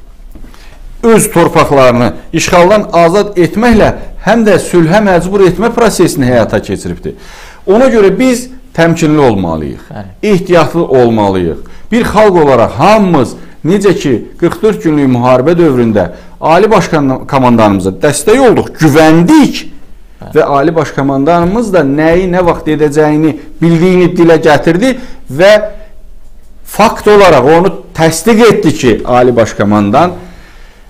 öz torpaqlarını işğaldan azad etməklə həm də sülhə məcbur etmə prosesini həyata keçiribdir. Ona görə biz təmkinli olmalıyıq, ehtiyatlı olmalıyıq. Bir xalq olaraq hamımız necə ki, qırx dörd günlük müharibə dövründə Ali Baş Komandanımıza dəstək olduq, güvəndik və Ali Baş Komandanımız da nəyi, nə vaxt edəcəyini, bildiyini dilə gətirdi və fakt olaraq onu təsdiq etdi ki, Ali Baş Komandan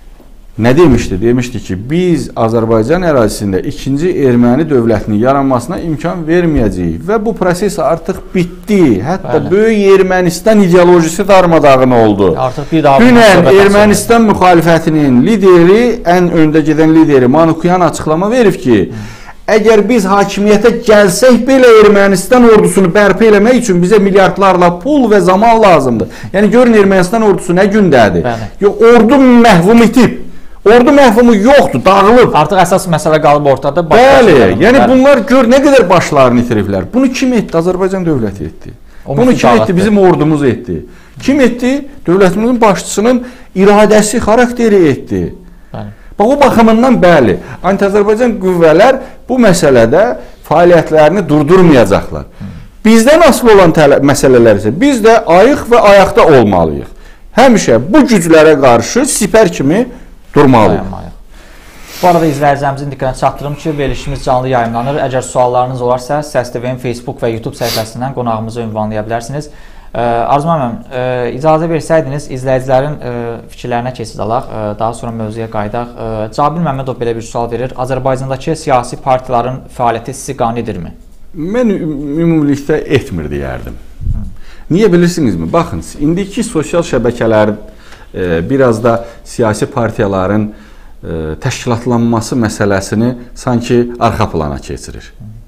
nə demişdi? Demişdi ki, biz Azərbaycan ərazisində ikinci erməni dövlətinin yaranmasına imkan verməyəcəyik və bu proses artıq bitdi. Hətta Bəli. Böyük Ermənistan ideolojisi darmadağın oldu. Artıq bir daha Dünən Ermənistan müxalifətinin lideri, ən öndə gedən lideri Manukyan açıqlama verib ki, əgər biz hakimiyyətə gəlsək, belə Ermənistan ordusunu bərpa eləmək üçün bizə milyardlarla pul və zaman lazımdır. Yəni, görün Ermənistan ordusu nə gündədir? Yox, ordu məhvum itib. Ordu məhvumu yoxdur, dağılıb. Artıq əsas məsələ qalıb ortada. Bəli, yəni bəli. Bunlar gör nə qədər başlarını itiriblər. Bunu kim etdi? Azərbaycan dövləti etdi. O Bunu kim etdi? Bizim ordumuz etdi. Kim etdi? Dövlətimizin başçısının iradəsi, xarakteri etdi. Bəli. Bax, o baxımından bəli, anti-Azərbaycan qüvvələr bu məsələdə fəaliyyətlərini durdurmayacaqlar. Bizdən asılı olan məsələlər isə biz də ayıq və ayaqda olmalıyıq. Həmişə bu güclərə qarşı sipər kimi durmalıyıq. Bu arada izləyicilərimizin diqqətini çatdırım ki, verilişimiz canlı yayımlanır. Əgər suallarınız olarsa, Səs T V-nin Facebook və YouTube səhifəsindən qonağımızı ünvanlaya bilərsiniz. Arzu müəllim, icazə versəydiniz, izləyicilərin fikirlərinə keçid alaq, daha sonra mövzuya qaydaq. Cabil Məmmədov belə bir sual verir. Azərbaycandakı siyasi partiyaların fəaliyyəti sizi qanidirmi? Mən ümumilikdə etmir deyərdim. Niyə bilirsinizmi? Baxın, indiki sosial şəbəkələrin biraz da siyasi partiyaların təşkilatlanması məsələsini sanki arxa plana keçirir.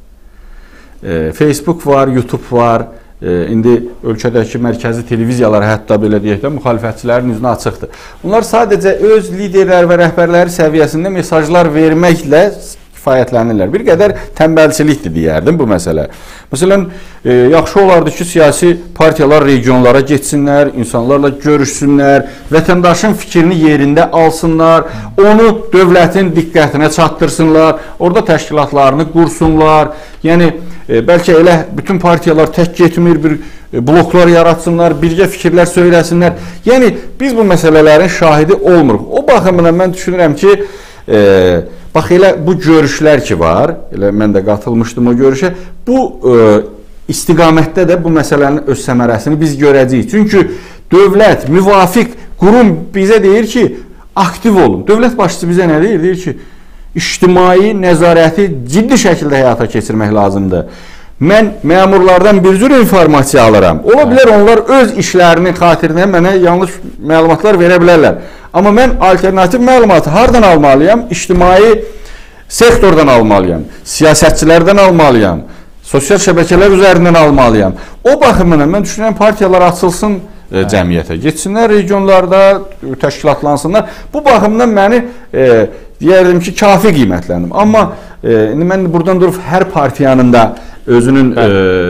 Facebook var, YouTube var, indi ölkədəki mərkəzi televiziyalar hətta belə deyək də müxalifətçilərin üzünə açıqdır. Bunlar sadəcə öz liderlər və rəhbərləri səviyyəsində mesajlar verməklə kifayətlənirlər. Bir qədər tənbəlçilikdir deyərdim bu məsələ. Məsələn, e, yaxşı olardı ki, siyasi partiyalar regionlara getsinlər, insanlarla görüşsünlər, vətəndaşın fikrini yerində alsınlar, onu dövlətin diqqətinə çatdırsınlar, orada təşkilatlarını qursunlar. Yəni, e, bəlkə elə bütün partiyalar tək getmir, bir e, bloklar yaratsınlar, birgə fikirlər söyləsinlər. Yəni, biz bu məsələlərin şahidi olmuruq. O baxımdan mən düşünürəm ki, e, bax, elə bu görüşlər ki var, elə mən də qatılmışdım o görüşə, bu e, istiqamətdə də bu məsələnin öz səmərəsini biz görəcəyik. Çünki dövlət, müvafiq qurum bizə deyir ki, aktiv olun. Dövlət başçısı bizə nə deyir? Deyir ki, ictimai nəzarəti ciddi şəkildə həyata keçirmək lazımdır. Mən məmurlardan bir cür informasiya alıram. Ola bilər onlar öz işlərinin xatirinə mənə yanlış məlumatlar verə bilərlər. Amma mən alternativ məlumatı hardan almalıyam? İctimai sektordan almalıyam, siyasətçilərdən almalıyam, sosial şəbəkələr üzərindən almalıyam. O baxımdan mən düşünürəm partiyalar açılsın e, cəmiyyətə, getsinlər regionlarda, təşkilatlansınlar. Bu baxımdan məni e, deyərdim ki, kafi qiymətləndim. Amma e, indi mən buradan durub hər partiyanın da özünün e,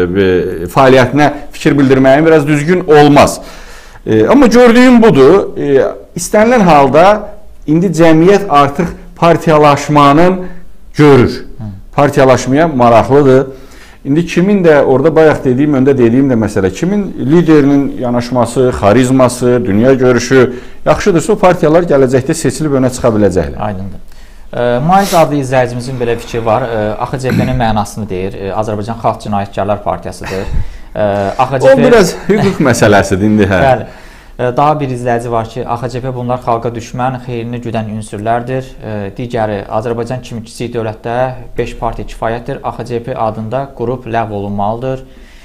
e, fəaliyyətinə fikir bildirməyim biraz düzgün olmaz. E, amma gördüyüm budur, e, istənilən halda indi cəmiyyət artıq partiyalaşmanın görür. Partiyalaşmaya maraqlıdır. İndi kimin də orada bayaq dediyim, öndə dediyim də məsələ, kimin liderinin yanaşması, xarizması, dünya görüşü yaxşıdırsa, o partiyalar gələcəkdə seçilib önə çıxa biləcəklər. Aydındır. Maiz adlı izləyicimizin belə fikri var. A X C P-nin mənasını deyir. Azərbaycan Xalq Cinayətkarlar Partiyasıdır. A X C P... O biraz hüquq məsələsidir indi. Hə. Bəli. Daha bir izləyici var ki, A X C P bunlar xalqa düşmən, xeyrini güdən ünsürlərdir. Digəri, Azərbaycan kimi kiçik dövlətdə beş partiya kifayətdir. A X C P adında qrup ləğv olunmalıdır.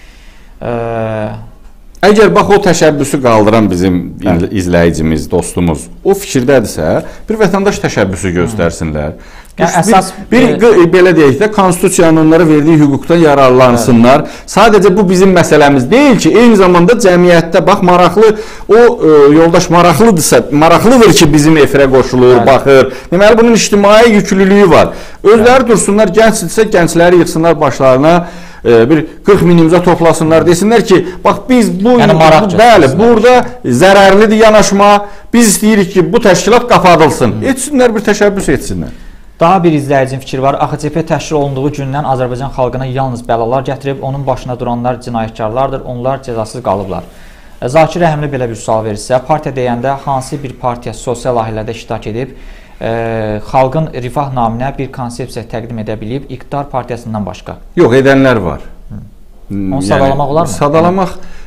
Əgər bax o təşəbbüsü qaldıran bizim Bəli. izləyicimiz, dostumuz o fikirdədirsə, bir vətəndaş təşəbbüsü göstərsinlər. Yəni, əsas bir, bir belə deyək də, konstitusiyanın onlara verdiyi hüquqdan yararlansınlar. Bəli. Sadəcə bu bizim məsələmiz deyil ki, eyni zamanda cəmiyyətdə bax maraqlı, o e, yoldaş maraqlıdırsa, maraqlıdır ki, bizim efirə qoşulur, Bəli. baxır. Deməli, bunun ictimai yüklülüyü var. Özləri Bəli. dursunlar, gəncdirsə gəncləri yıxsınlar başlarına. Bir qırx min imza toplasınlar, desinlər ki, bax biz bu, yəni, bu bəli, burada zərərlidir yanaşma, biz istəyirik ki, bu təşkilat qapadılsın. Hı. Etsinlər, bir təşəbbüs etsinlər. Daha bir izləyicinin fikri var. A X C P təşkil olunduğu gündən Azərbaycan xalqına yalnız bəlalar gətirib, onun başına duranlar cinayətkarlardır, onlar cəzasız qalıblar. Zakir Rəhimli belə bir sual verirsə, partiya deyəndə hansı bir partiya sosial layihələrdə iştirak edib, e, xalqın rifah naminə bir konsepsiya təqdim edə bilib, İqtidar Partiyasından başqa? Yox, edənlər var. Onu sadalamaq olar mı? Sadalamaq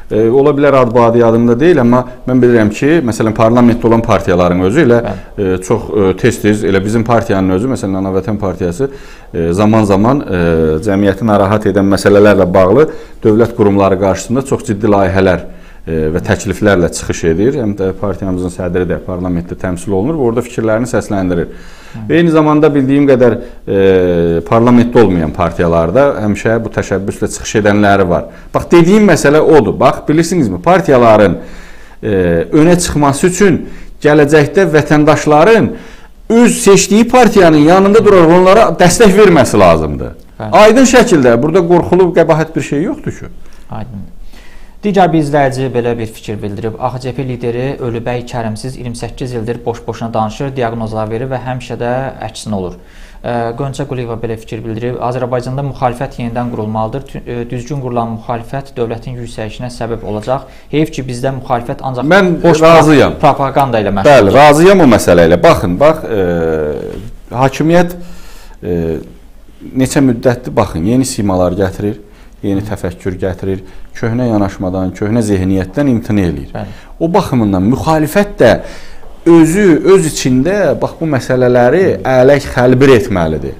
E, ola bilər ad-badı yadımda deyil, amma mən bilirəm ki, məsələn, parlamentdə olan partiyaların özü elə e, çox e, tez-tez, elə bizim partiyanın özü, məsələn, Ana Vətən Partiyası zaman-zaman e, e, cəmiyyəti narahat edən məsələlərlə bağlı dövlət qurumları qarşısında çox ciddi layihələr e, və təkliflərlə çıxış edir. Həm də partiyamızın sədri də parlamentdə təmsil olunur və orada fikirlərini səsləndirir. Və eyni zamanda bildiyim qədər e, parlamentdə olmayan partiyalarda həmişə bu təşəbbüslə çıxış edənləri var. Bax, dediyim məsələ odur. Bax, bilirsinizmi, partiyaların e, önə çıxması üçün gələcəkdə vətəndaşların öz seçdiyi partiyanın yanında duraraq onlara dəstək verməsi lazımdır. Hə. Aydın şəkildə, burada qorxulu qəbahət bir şey yoxdur ki. Aydın. Digər bir izləyici belə bir fikir bildirib. A X C P lideri Ölübəy Kərimsiz iyirmi səkkiz ildir boş-boşuna danışır, diaqnozlar verir və həmişə də əksin olur. Qönçə Quliyeva belə fikir bildirib. Azərbaycanda müxalifət yenidən qurulmalıdır. Düzgün qurulan müxalifət dövlətin yüksəlişinə səbəb olacaq. Heyf ki, bizdə müxalifət ancaq mən boş razıyam. propaganda ilə məşğuldur. Bəli, razıyam o məsələ ilə. Baxın, bax, e, hakimiyyət e, neçə müddətdir, baxın, yeni simalar gətirir, yeni təfəkkür gətirir, köhnə yanaşmadan, köhnə zehniyyətdən imtina eləyir. Bəli. O baxımından müxalifət də özü, öz içində bax bu məsələləri ələk xəlbir etməlidir.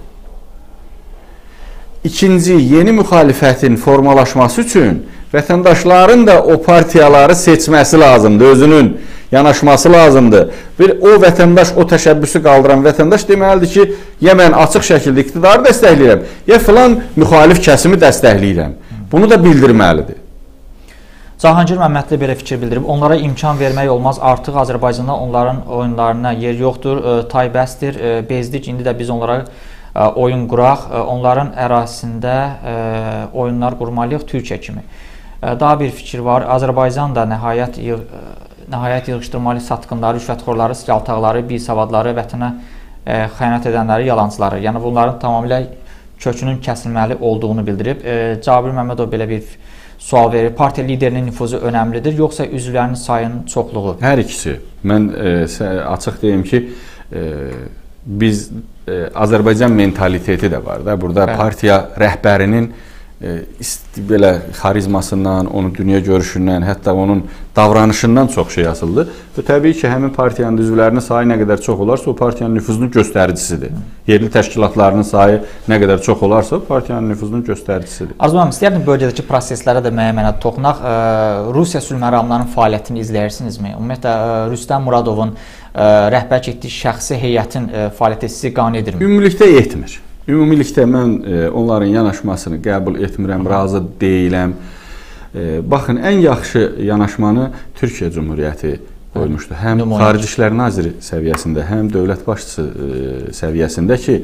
İkinci, yeni müxalifətin formalaşması üçün vətəndaşların da o partiyaları seçməsi lazımdır, özünün yanaşması lazımdır. Bir o vətəndaş, o təşəbbüsü qaldıran vətəndaş deməlidir ki, ya mən açıq şəkildə iqtidarı dəstəkləyirəm, ya filan müxalif kəsimi dəstəkləyirəm. Bunu da bildirməlidir. Cahangir Məmmədli belə fikir bildirib. Onlara imkan vermək olmaz. Artıq Azərbaycanda onların oyunlarına yer yoxdur. Tay bəsdir, bezdik. İndi də biz onlara oyun quraq. Onların ərazisində oyunlar qurmalıyıq Türkiyə kimi. Daha bir fikir var. Azərbaycan da nəhayət nəhayət yığışdırmalı satqınları, rüşvətxorları, silahlı bir savadları, vətənə xəyanət edənləri, yalancıları. Yəni bunların tamamilə kökünün kəsilməli olduğunu bildirib. Cabir Məmmədov belə bir sual verir. Partiya liderinin nüfuzu önəmlidir, yoxsa üzvlərinin sayının çoxluğu? Hər ikisi. Mən e, açıq deyim ki, e, biz e, Azərbaycan mentaliteti də var da. Burada Bəli. Partiya rəhbərinin e, belə xarizmasından, onun dünya görüşündən, hətta onun davranışından çox şey asılıdır. Və təbii ki, həmin partiyanın üzvlərinin sayı nə qədər çox olarsa, o partiyanın nüfuzunun göstəricisidir. Yerli təşkilatlarının sayı nə qədər çox olarsa, o partiyanın nüfuzunun göstəricisidir. Arzu müəllim, istəyərdim bölgədəki proseslərə də müəyyən mənada toxunaq. Rusiya sülh məramlarının fəaliyyətini izləyirsinizmi? Ümumiyyətlə, Rüstəm Muradovun rəhbərlik etdiyi şəxsi heyətin fəaliyyəti sizi qane edirmi? Ümumilikdə etmir. Ümumilikdə mən onların yanaşmasını qəbul etmirəm, razı deyiləm. Baxın, ən yaxşı yanaşmanı Türkiyə Cumhuriyyəti qoymuşdu. Həm Xarici İşlər Naziri səviyyəsində, həm dövlət başçısı səviyyəsində ki,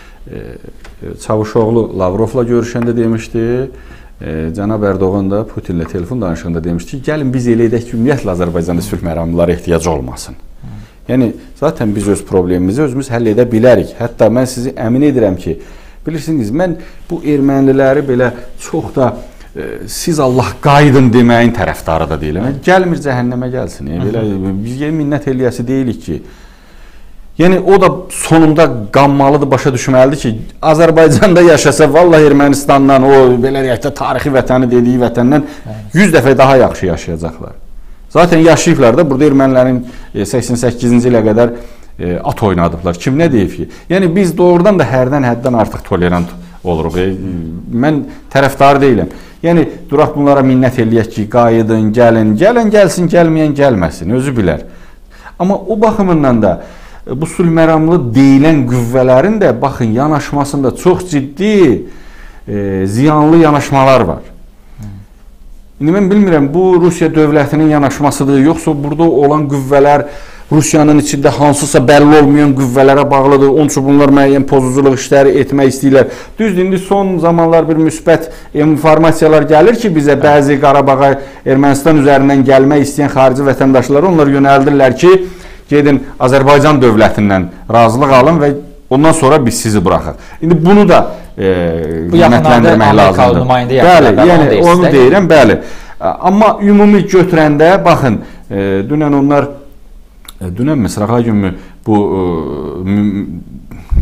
Çavuşoğlu Lavrovla görüşəndə demişdi, cənab Erdoğan da Putinlə telefon danışığında demişdi ki, gəlin biz elə edək ki, ümumiyyətlə Azərbaycanda sülh məramlılara ehtiyac olmasın. Yəni, zaten biz öz problemimizi özümüz həll edə bilərik. Hətta mən sizi əmin edirəm ki, bilirsiniz, mən bu erməniləri belə çox da e, siz Allah qaydın deməyin tərəfdarı da deyiləm. Gəlmir cəhənnəmə gəlsin. E, belə, biz yeni minnət eləyəsi deyilik ki, yəni o da sonunda qanmalıdır, başa düşməlidir ki, Azərbaycanda yaşasa, vallahi Ermənistandan, o belə deyək də tarixi vətəni dediyi vətəndən yüz dəfə daha yaxşı yaşayacaqlar. Zaten yaşayıblar da, burada ermənilərin səksən səkkizinci ilə qədər e, at oynadıblar. Kim nə deyib ki? Yəni biz doğrudan da hərdən həddən artıq tolerant oluruq. E, mən tərəfdarı deyiləm. Yəni duraq bunlara minnət eləyək ki, qayıdın, gəlin, gələn gəlsin, gəlməyən gəlməsin, özü bilər. Amma o baxımından da bu sülh məramlı deyilən qüvvələrin də baxın yanaşmasında çox ciddi e, ziyanlı yanaşmalar var. İndi mən bilmirəm, bu Rusiya dövlətinin yanaşmasıdır, yoxsa burada olan qüvvələr Rusiyanın içində hansısa bəlli olmayan qüvvələrə bağlıdır, onun üçün bunlar müəyyən pozuculuq işləri etmək istəyirlər. Düzdür, indi son zamanlar bir müsbət informasiyalar gəlir ki, bizə bəzi Qarabağa Ermənistan üzərindən gəlmək istəyən xarici vətəndaşları onlar yönəldirlər ki, gedin Azərbaycan dövlətindən razılıq alın və ondan sonra biz sizi buraxaq. İndi bunu da e, qiymətləndirmək lazımdır. Bəli, yəni onu deyirəm, bəli. Amma ümumi götürəndə, baxın, e, dünən onlar, e, dünən məsələn, günü bu e,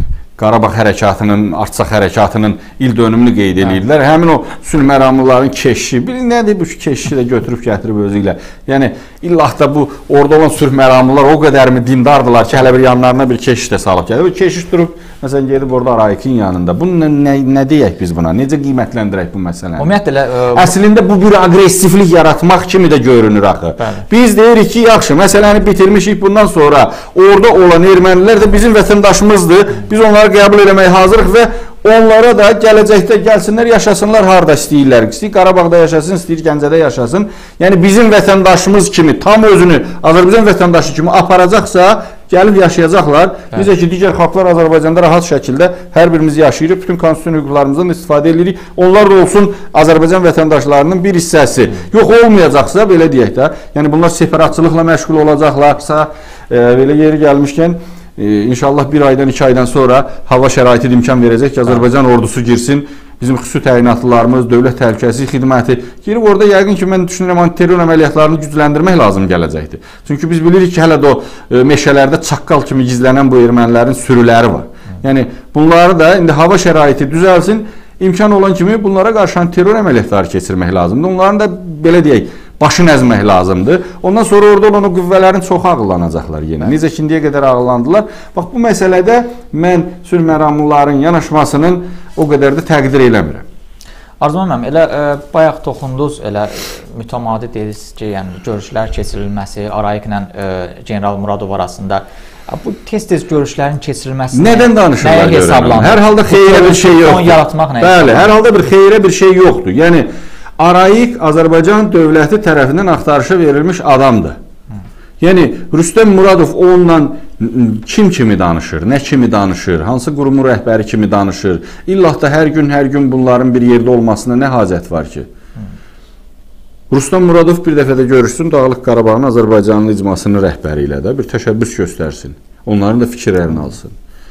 Qarabağ hərəkatının, Artsaq hərəkatının il dönümünü qeyd edirlər. Hə. Həmin o sülh məramlıların keşişi, bir nədir bu keşişi də götürüb gətirib özü ilə. Yəni illah da bu orada olan sülh məramlılar o qədər mi dindardılar ki, hələ bir yanlarına bir keşiş də salıb gəlir. Bu keşiş durub məsələn gedib orada Arayik'in yanında. Bunu nə, nə, nə deyək biz buna? Necə qiymətləndirək bu məsələni? Ümumiyyətlə ə, əslində bu bir aqressivlik yaratmaq kimi də görünür axı. Bəli. Biz deyirik ki, yaxşı, məsələni bitirmişik, bundan sonra orada olan ermənilər də bizim vətəndaşımızdır. Biz onları qəbul etməyə hazırıq və onlara da gələcəkdə gəlsinlər, yaşasınlar harda istəyirlər. İstəyir Qarabağda yaşasın, istəyir Gəncədə yaşasın. Yəni bizim vətəndaşımız kimi, tam özünü Azərbaycan vətəndaşı kimi aparacaqsa, gəlib yaşayacaqlar. Necə ki, digər xalqlar Azərbaycanda rahat şəkildə hər birimiz yaşayırıq, bütün konstitusiyon hüquqlarımızdan istifadə edirik. Onlar da olsun Azərbaycan vətəndaşlarının bir hissəsi. Yox olmayacaqsa, belə deyək də, yəni bunlar separatçılıqla məşğul olacaqlarsa, e, belə yeri gəlmişkən, e, inşallah bir aydan, iki aydan sonra hava şəraiti imkan verəcək ki, Azərbaycan ordusu girsin. Bizim xüsusi təyinatlılarımız, dövlət təhlükəsizlik xidməti girib orada yəqin ki, mən düşünürəm, antiterror əməliyyatlarını gücləndirmək lazım gələcəkdir. Çünki biz bilirik ki, hələ də o e, meşələrdə çaqqal kimi gizlənən bu ermənilərin sürüləri var. Yəni bunları da indi hava şəraiti düzəlsin, imkan olan kimi bunlara qarşı antiterror əməliyyatları keçirmək lazımdır. Onların da belə deyək, başını əzmək lazımdır. Ondan sonra orada olan o qüvvələrin çoxu ağıllanacaqlar yenə. Necə ki, indiyə qədər ağıllandılar. Bax, bu məsələdə mən sülh məramlıların yanaşmasının o qədər də təqdir eləmirəm. Arzuman müəllim, elə ə, bayaq toxundunuz, elə mütəmadi dediniz ki, yəni görüşlər keçirilməsi, Arayiklə general Muradov arasında bu tez-tez görüşlərin keçirilməsi nədən danışırlar görürəm? Hər halda xeyrə bir şey yoxdur. Bəli, hər halda bir xeyrə bir şey yoxdur. Yəni Arayik Azərbaycan dövləti tərəfindən axtarışa verilmiş adamdır. Yəni Rüstəm Muradov onunla kim kimi danışır, nə kimi danışır, hansı qurumun rəhbəri kimi danışır, illah da hər gün, hər gün bunların bir yerdə olmasına nə hacət var ki? Rüstəm Muradov bir dəfə də görüşsün Dağlıq Qarabağın Azərbaycanlı icmasının rəhbəri ilə də bir təşəbbüs göstərsin, onların da fikirlərini alsın.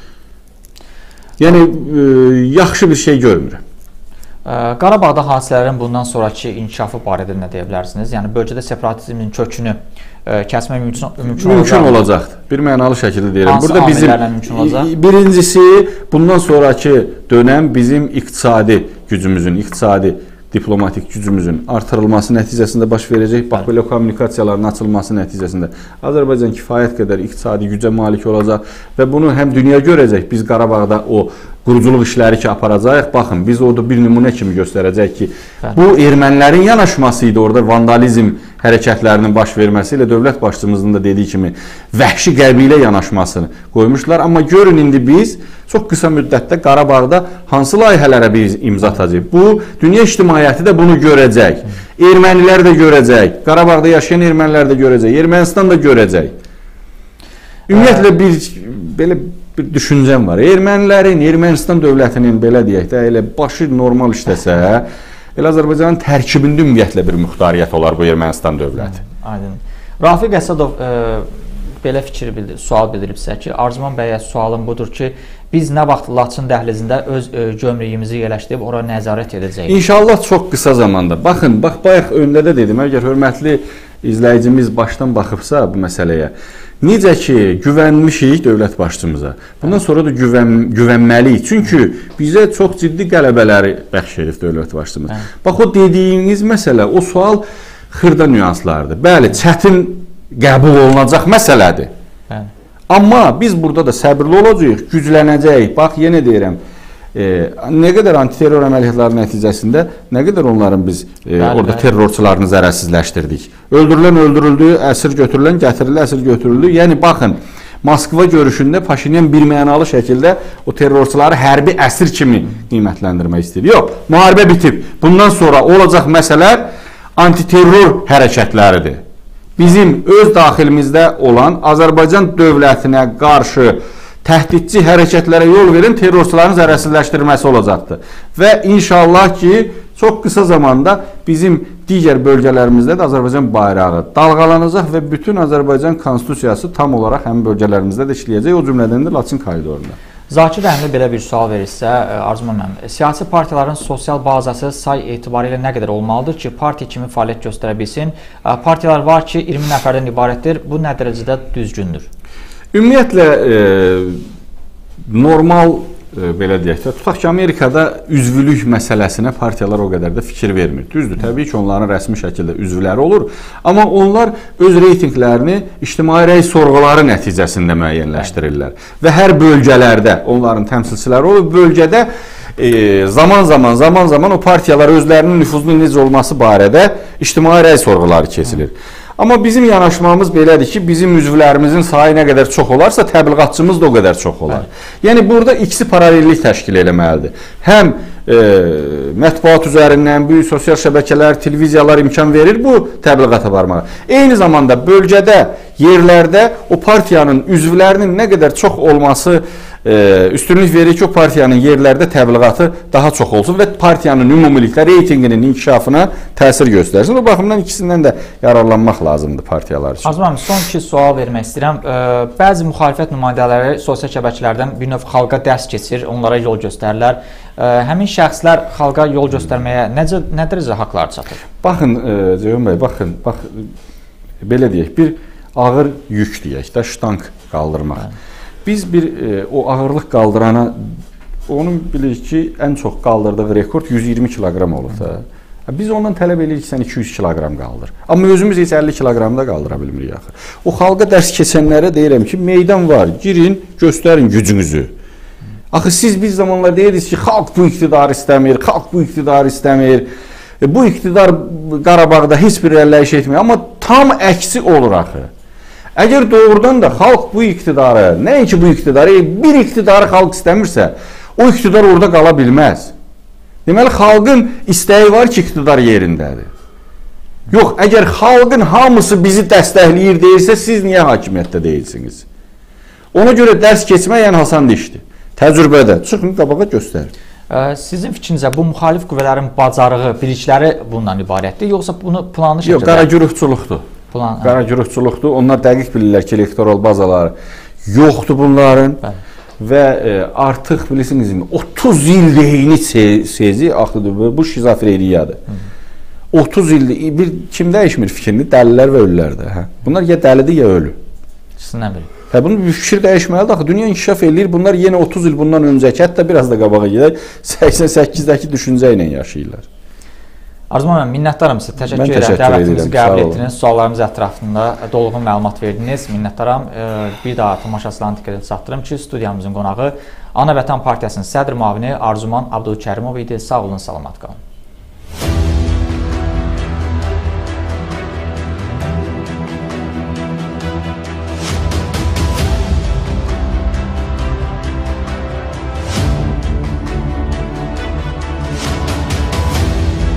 Yəni, e, yaxşı bir şey görmürəm. Qarabağda hadisələrin bundan sonraki inkişafı barədə nə deyə bilərsiniz? Yəni bölgədə separatizmin kökünü kəsmək mümkün, mümkün, mümkün olacaqdır. Bir mənalı şəkildə deyirəm. Hansı burada bizim birincisi bundan sonraki dönəm bizim iqtisadi gücümüzün, iqtisadi diplomatik gücümüzün artırılması nəticəsində baş verəcək. Bax, belə kommunikasiyaların açılması nəticəsində Azərbaycan kifayət qədər iqtisadi gücə malik olacaq və bunu həm dünya görəcək. Biz Qarabağda o quruculuq işləri ki aparacaq. Baxın, biz orada bir nümunə kimi göstərəcək ki, bu ermənilərin yanaşması idi, orada vandalizm hərəkətlərinin baş verməsi ilə dövlət başçımızın da dediyi kimi vəhşi qəbilə yanaşmasını qoymuşlar. Amma görün indi biz çox qısa müddətdə Qarabağda hansı layihələrə biz imza atacağıq. Bu, dünya ictimaiyyəti də bunu görəcək. Ermənilər də görəcək. Qarabağda yaşayan ermənilər də görəcək. Ermənistan da görəcək. Ümumiyyətlə bir belə bir düşüncəm var. Ermənilərin, Ermənistan dövlətinin belə deyək də, elə başı normal işləsə, elə Azərbaycanın tərkibində ümumiyyətlə bir muxtariyyət olar bu Ermənistan dövləti. Aydın. Rafiq Əsədov e, belə fikir bildir, sual bildirib sizə ki, Arzuman bəyə sualım budur ki, biz nə vaxt Laçın dəhlizində öz e, gömrüyümüzü yerləşdirib ora nəzarət edəcəyik? İnşallah çox qısa zamanda. Baxın, bax, bayaq öndə də dedim, əgər hörmətli izləyicimiz başdan baxıbsa bu məsələyə, necə ki, güvənmişik dövlət başçımıza, bundan sonra da güvən, güvənməliyik. Çünki bizə çox ciddi qələbələri bəxş edib dövlət başçımız. Hə. Bax, o dediyiniz məsələ, o sual xırda nüanslardır. Bəli, çətin qəbul olunacaq məsələdir. Hə. Amma biz burada da səbirli olacağıq, güclənəcəyik. Bax, yenə deyirəm, e, nə qədər antiterror əməliyyatları nəticəsində, nə qədər onların biz e, bəli, orada bəli. terrorçularını zərərsizləşdirdik. Öldürülən öldürüldü, əsir götürülən gətirildi, əsir götürüldü. Yəni, baxın, Moskva görüşündə Paşinyan bir mənalı şəkildə o terrorçuları hərbi əsir kimi qiymətləndirmək istəyir. Yox, müharibə bitib. Bundan sonra olacaq məsələr antiterror hərəkətləridir. Bizim öz daxilimizdə olan Azərbaycan dövlətinə qarşı təhdidçi hərəkətlərə yol verin terrorçuların zərərsizləşdirilməsi olacaqdır. Və inşallah ki, çox qısa zamanda bizim digər bölgələrimizdə də Azərbaycan bayrağı dalğalanacaq və bütün Azərbaycan konstitusiyası tam olaraq həmin bölgələrimizdə də işləyəcək, o cümlədən də Laçın koridorunda. Zakir Rəhimli belə bir sual verirsə, Arzuman müəllim, siyasi partiyaların sosial bazası say etibarilə nə qədər olmalıdır ki, partiya kimi fəaliyyət göstərə bilsin? Partiyalar var ki, iyirmi nəfərdən ibarətdir, bu nə dərəcədə düzgündür? Ümumiyyətlə, e, normal belə deyək də, tutaq ki, Amerikada üzvülük məsələsinə partiyalar o qədər də fikir vermir. Düzdür, təbii ki, onların rəsmi şəkildə üzvləri olur, amma onlar öz reytinqlərini ictimai rəy sorğuları nəticəsində müəyyənləşdirirlər və hər bölgələrdə onların təmsilçiləri olur. Bölgədə e, zaman zaman, zaman zaman o partiyalar özlərinin nüfuzunun necə olması barədə ictimai rəy sorğuları keçilir. Amma bizim yanaşmamız belədir ki, bizim üzvlərimizin sayı nə qədər çox olarsa, təbliğatçımız da o qədər çox olar. Bəli. Yəni, burada ikisi paralellik təşkil eləməlidir. Həm e, mətbuat üzərindən, böyük sosial şəbəkələr, televiziyalar imkan verir bu təbliğat aparmağa. Eyni zamanda bölgədə, yerlərdə o partiyanın üzvlərinin nə qədər çox olması e, üstünlük verir ki, o partiyanın yerlərdə təbliğatı daha çox olsun və partiyanın ümumilikdə reytinginin inkişafına təsir göstərsin. O baxımdan ikisindən də yararlanmaq lazımdır partiyalar üçün. Azman, son iki sual vermək istəyirəm. Bəzi müxalifət nümayəndələri sosial şəbəkələrdən bir növ xalqa dərs keçir, onlara yol göstərirlər. Həmin şəxslər xalqa yol göstərməyə necə, nə dərəcə haqları çatır? Baxın, Ceyhun bəy, baxın, bax, belə deyək, bir ağır yük deyək də, ştanq qaldırmaq. Hə. Biz bir e, o ağırlıq qaldırana, onun bilirik ki, ən çox qaldırdığı rekord yüz iyirmi kiloqram olub da. Biz ondan tələb edirik ki, sən iki yüz kiloqram qaldır. Amma özümüz heç əlli kiloqram da qaldıra bilmirik axı. O xalqa dərs keçənlərə deyirəm ki, meydan var, girin, göstərin gücünüzü. Axı siz bir zamanlar deyirsiniz ki, xalq bu iqtidarı istəmir, xalq bu iqtidarı istəmir. E, bu iqtidar Qarabağda heç bir əlləyiş etmir, amma tam əksi olur axı. Əgər doğrudan da xalq bu iqtidarı, nəinki bu iqtidarı, bir iqtidarı xalq istəmirsə, o iqtidar orada qala bilməz. Deməli, xalqın istəyi var ki, iqtidar yerindədir. Yox, əgər xalqın hamısı bizi dəstəkləyir deyirsə, siz niyə hakimiyyətdə deyilsiniz? Ona görə dərs keçmək ən asan işdir. Təcrübədə. Çıxın, qabağa göstərin. Sizin fikrinizə bu müxalif qüvvələrin bacarığı, bilikləri bundan ibarətdir, yoxsa bunu planlı şəkildə? Yox, qaragürüxçuluqdur. Plan, qaragürüxçuluqdur. Onlar dəqiq bilirlər ki, elektoral bazaları yoxdur bunların. Bəli. Və e, artıq bilirsiniz, otuz ildeyini sezi, axıdır, bu şizofreniyadır. otuz ildir, bir kim dəyişmir fikrini? Dəlilər və ölülər də. Hə? Bunlar ya dəlidir, ya ölü. Sizin nə bilir? Hə, bunun bir fikir dəyişməlidir. Axı, dünya inkişaf edir. Bunlar yenə otuz il bundan öncəki, hətta biraz da qabağa gedək, səksən səkkizdə düşüncə ilə yaşayırlar. Arzuman mən minnətdaram sizə. Təşəkkür edirəm. Dəvətimizi qəbul etdiniz. Suallarımız ətrafında dolğun məlumat verdiniz. Minnətdaram. Bir daha tamaşaçıların diqqətini çatdırım ki, studiyamızın qonağı Ana Vətən Partiyasının sədr müavini Arzuman Abdulkərimov idi. Sağ olun, salamat qalın.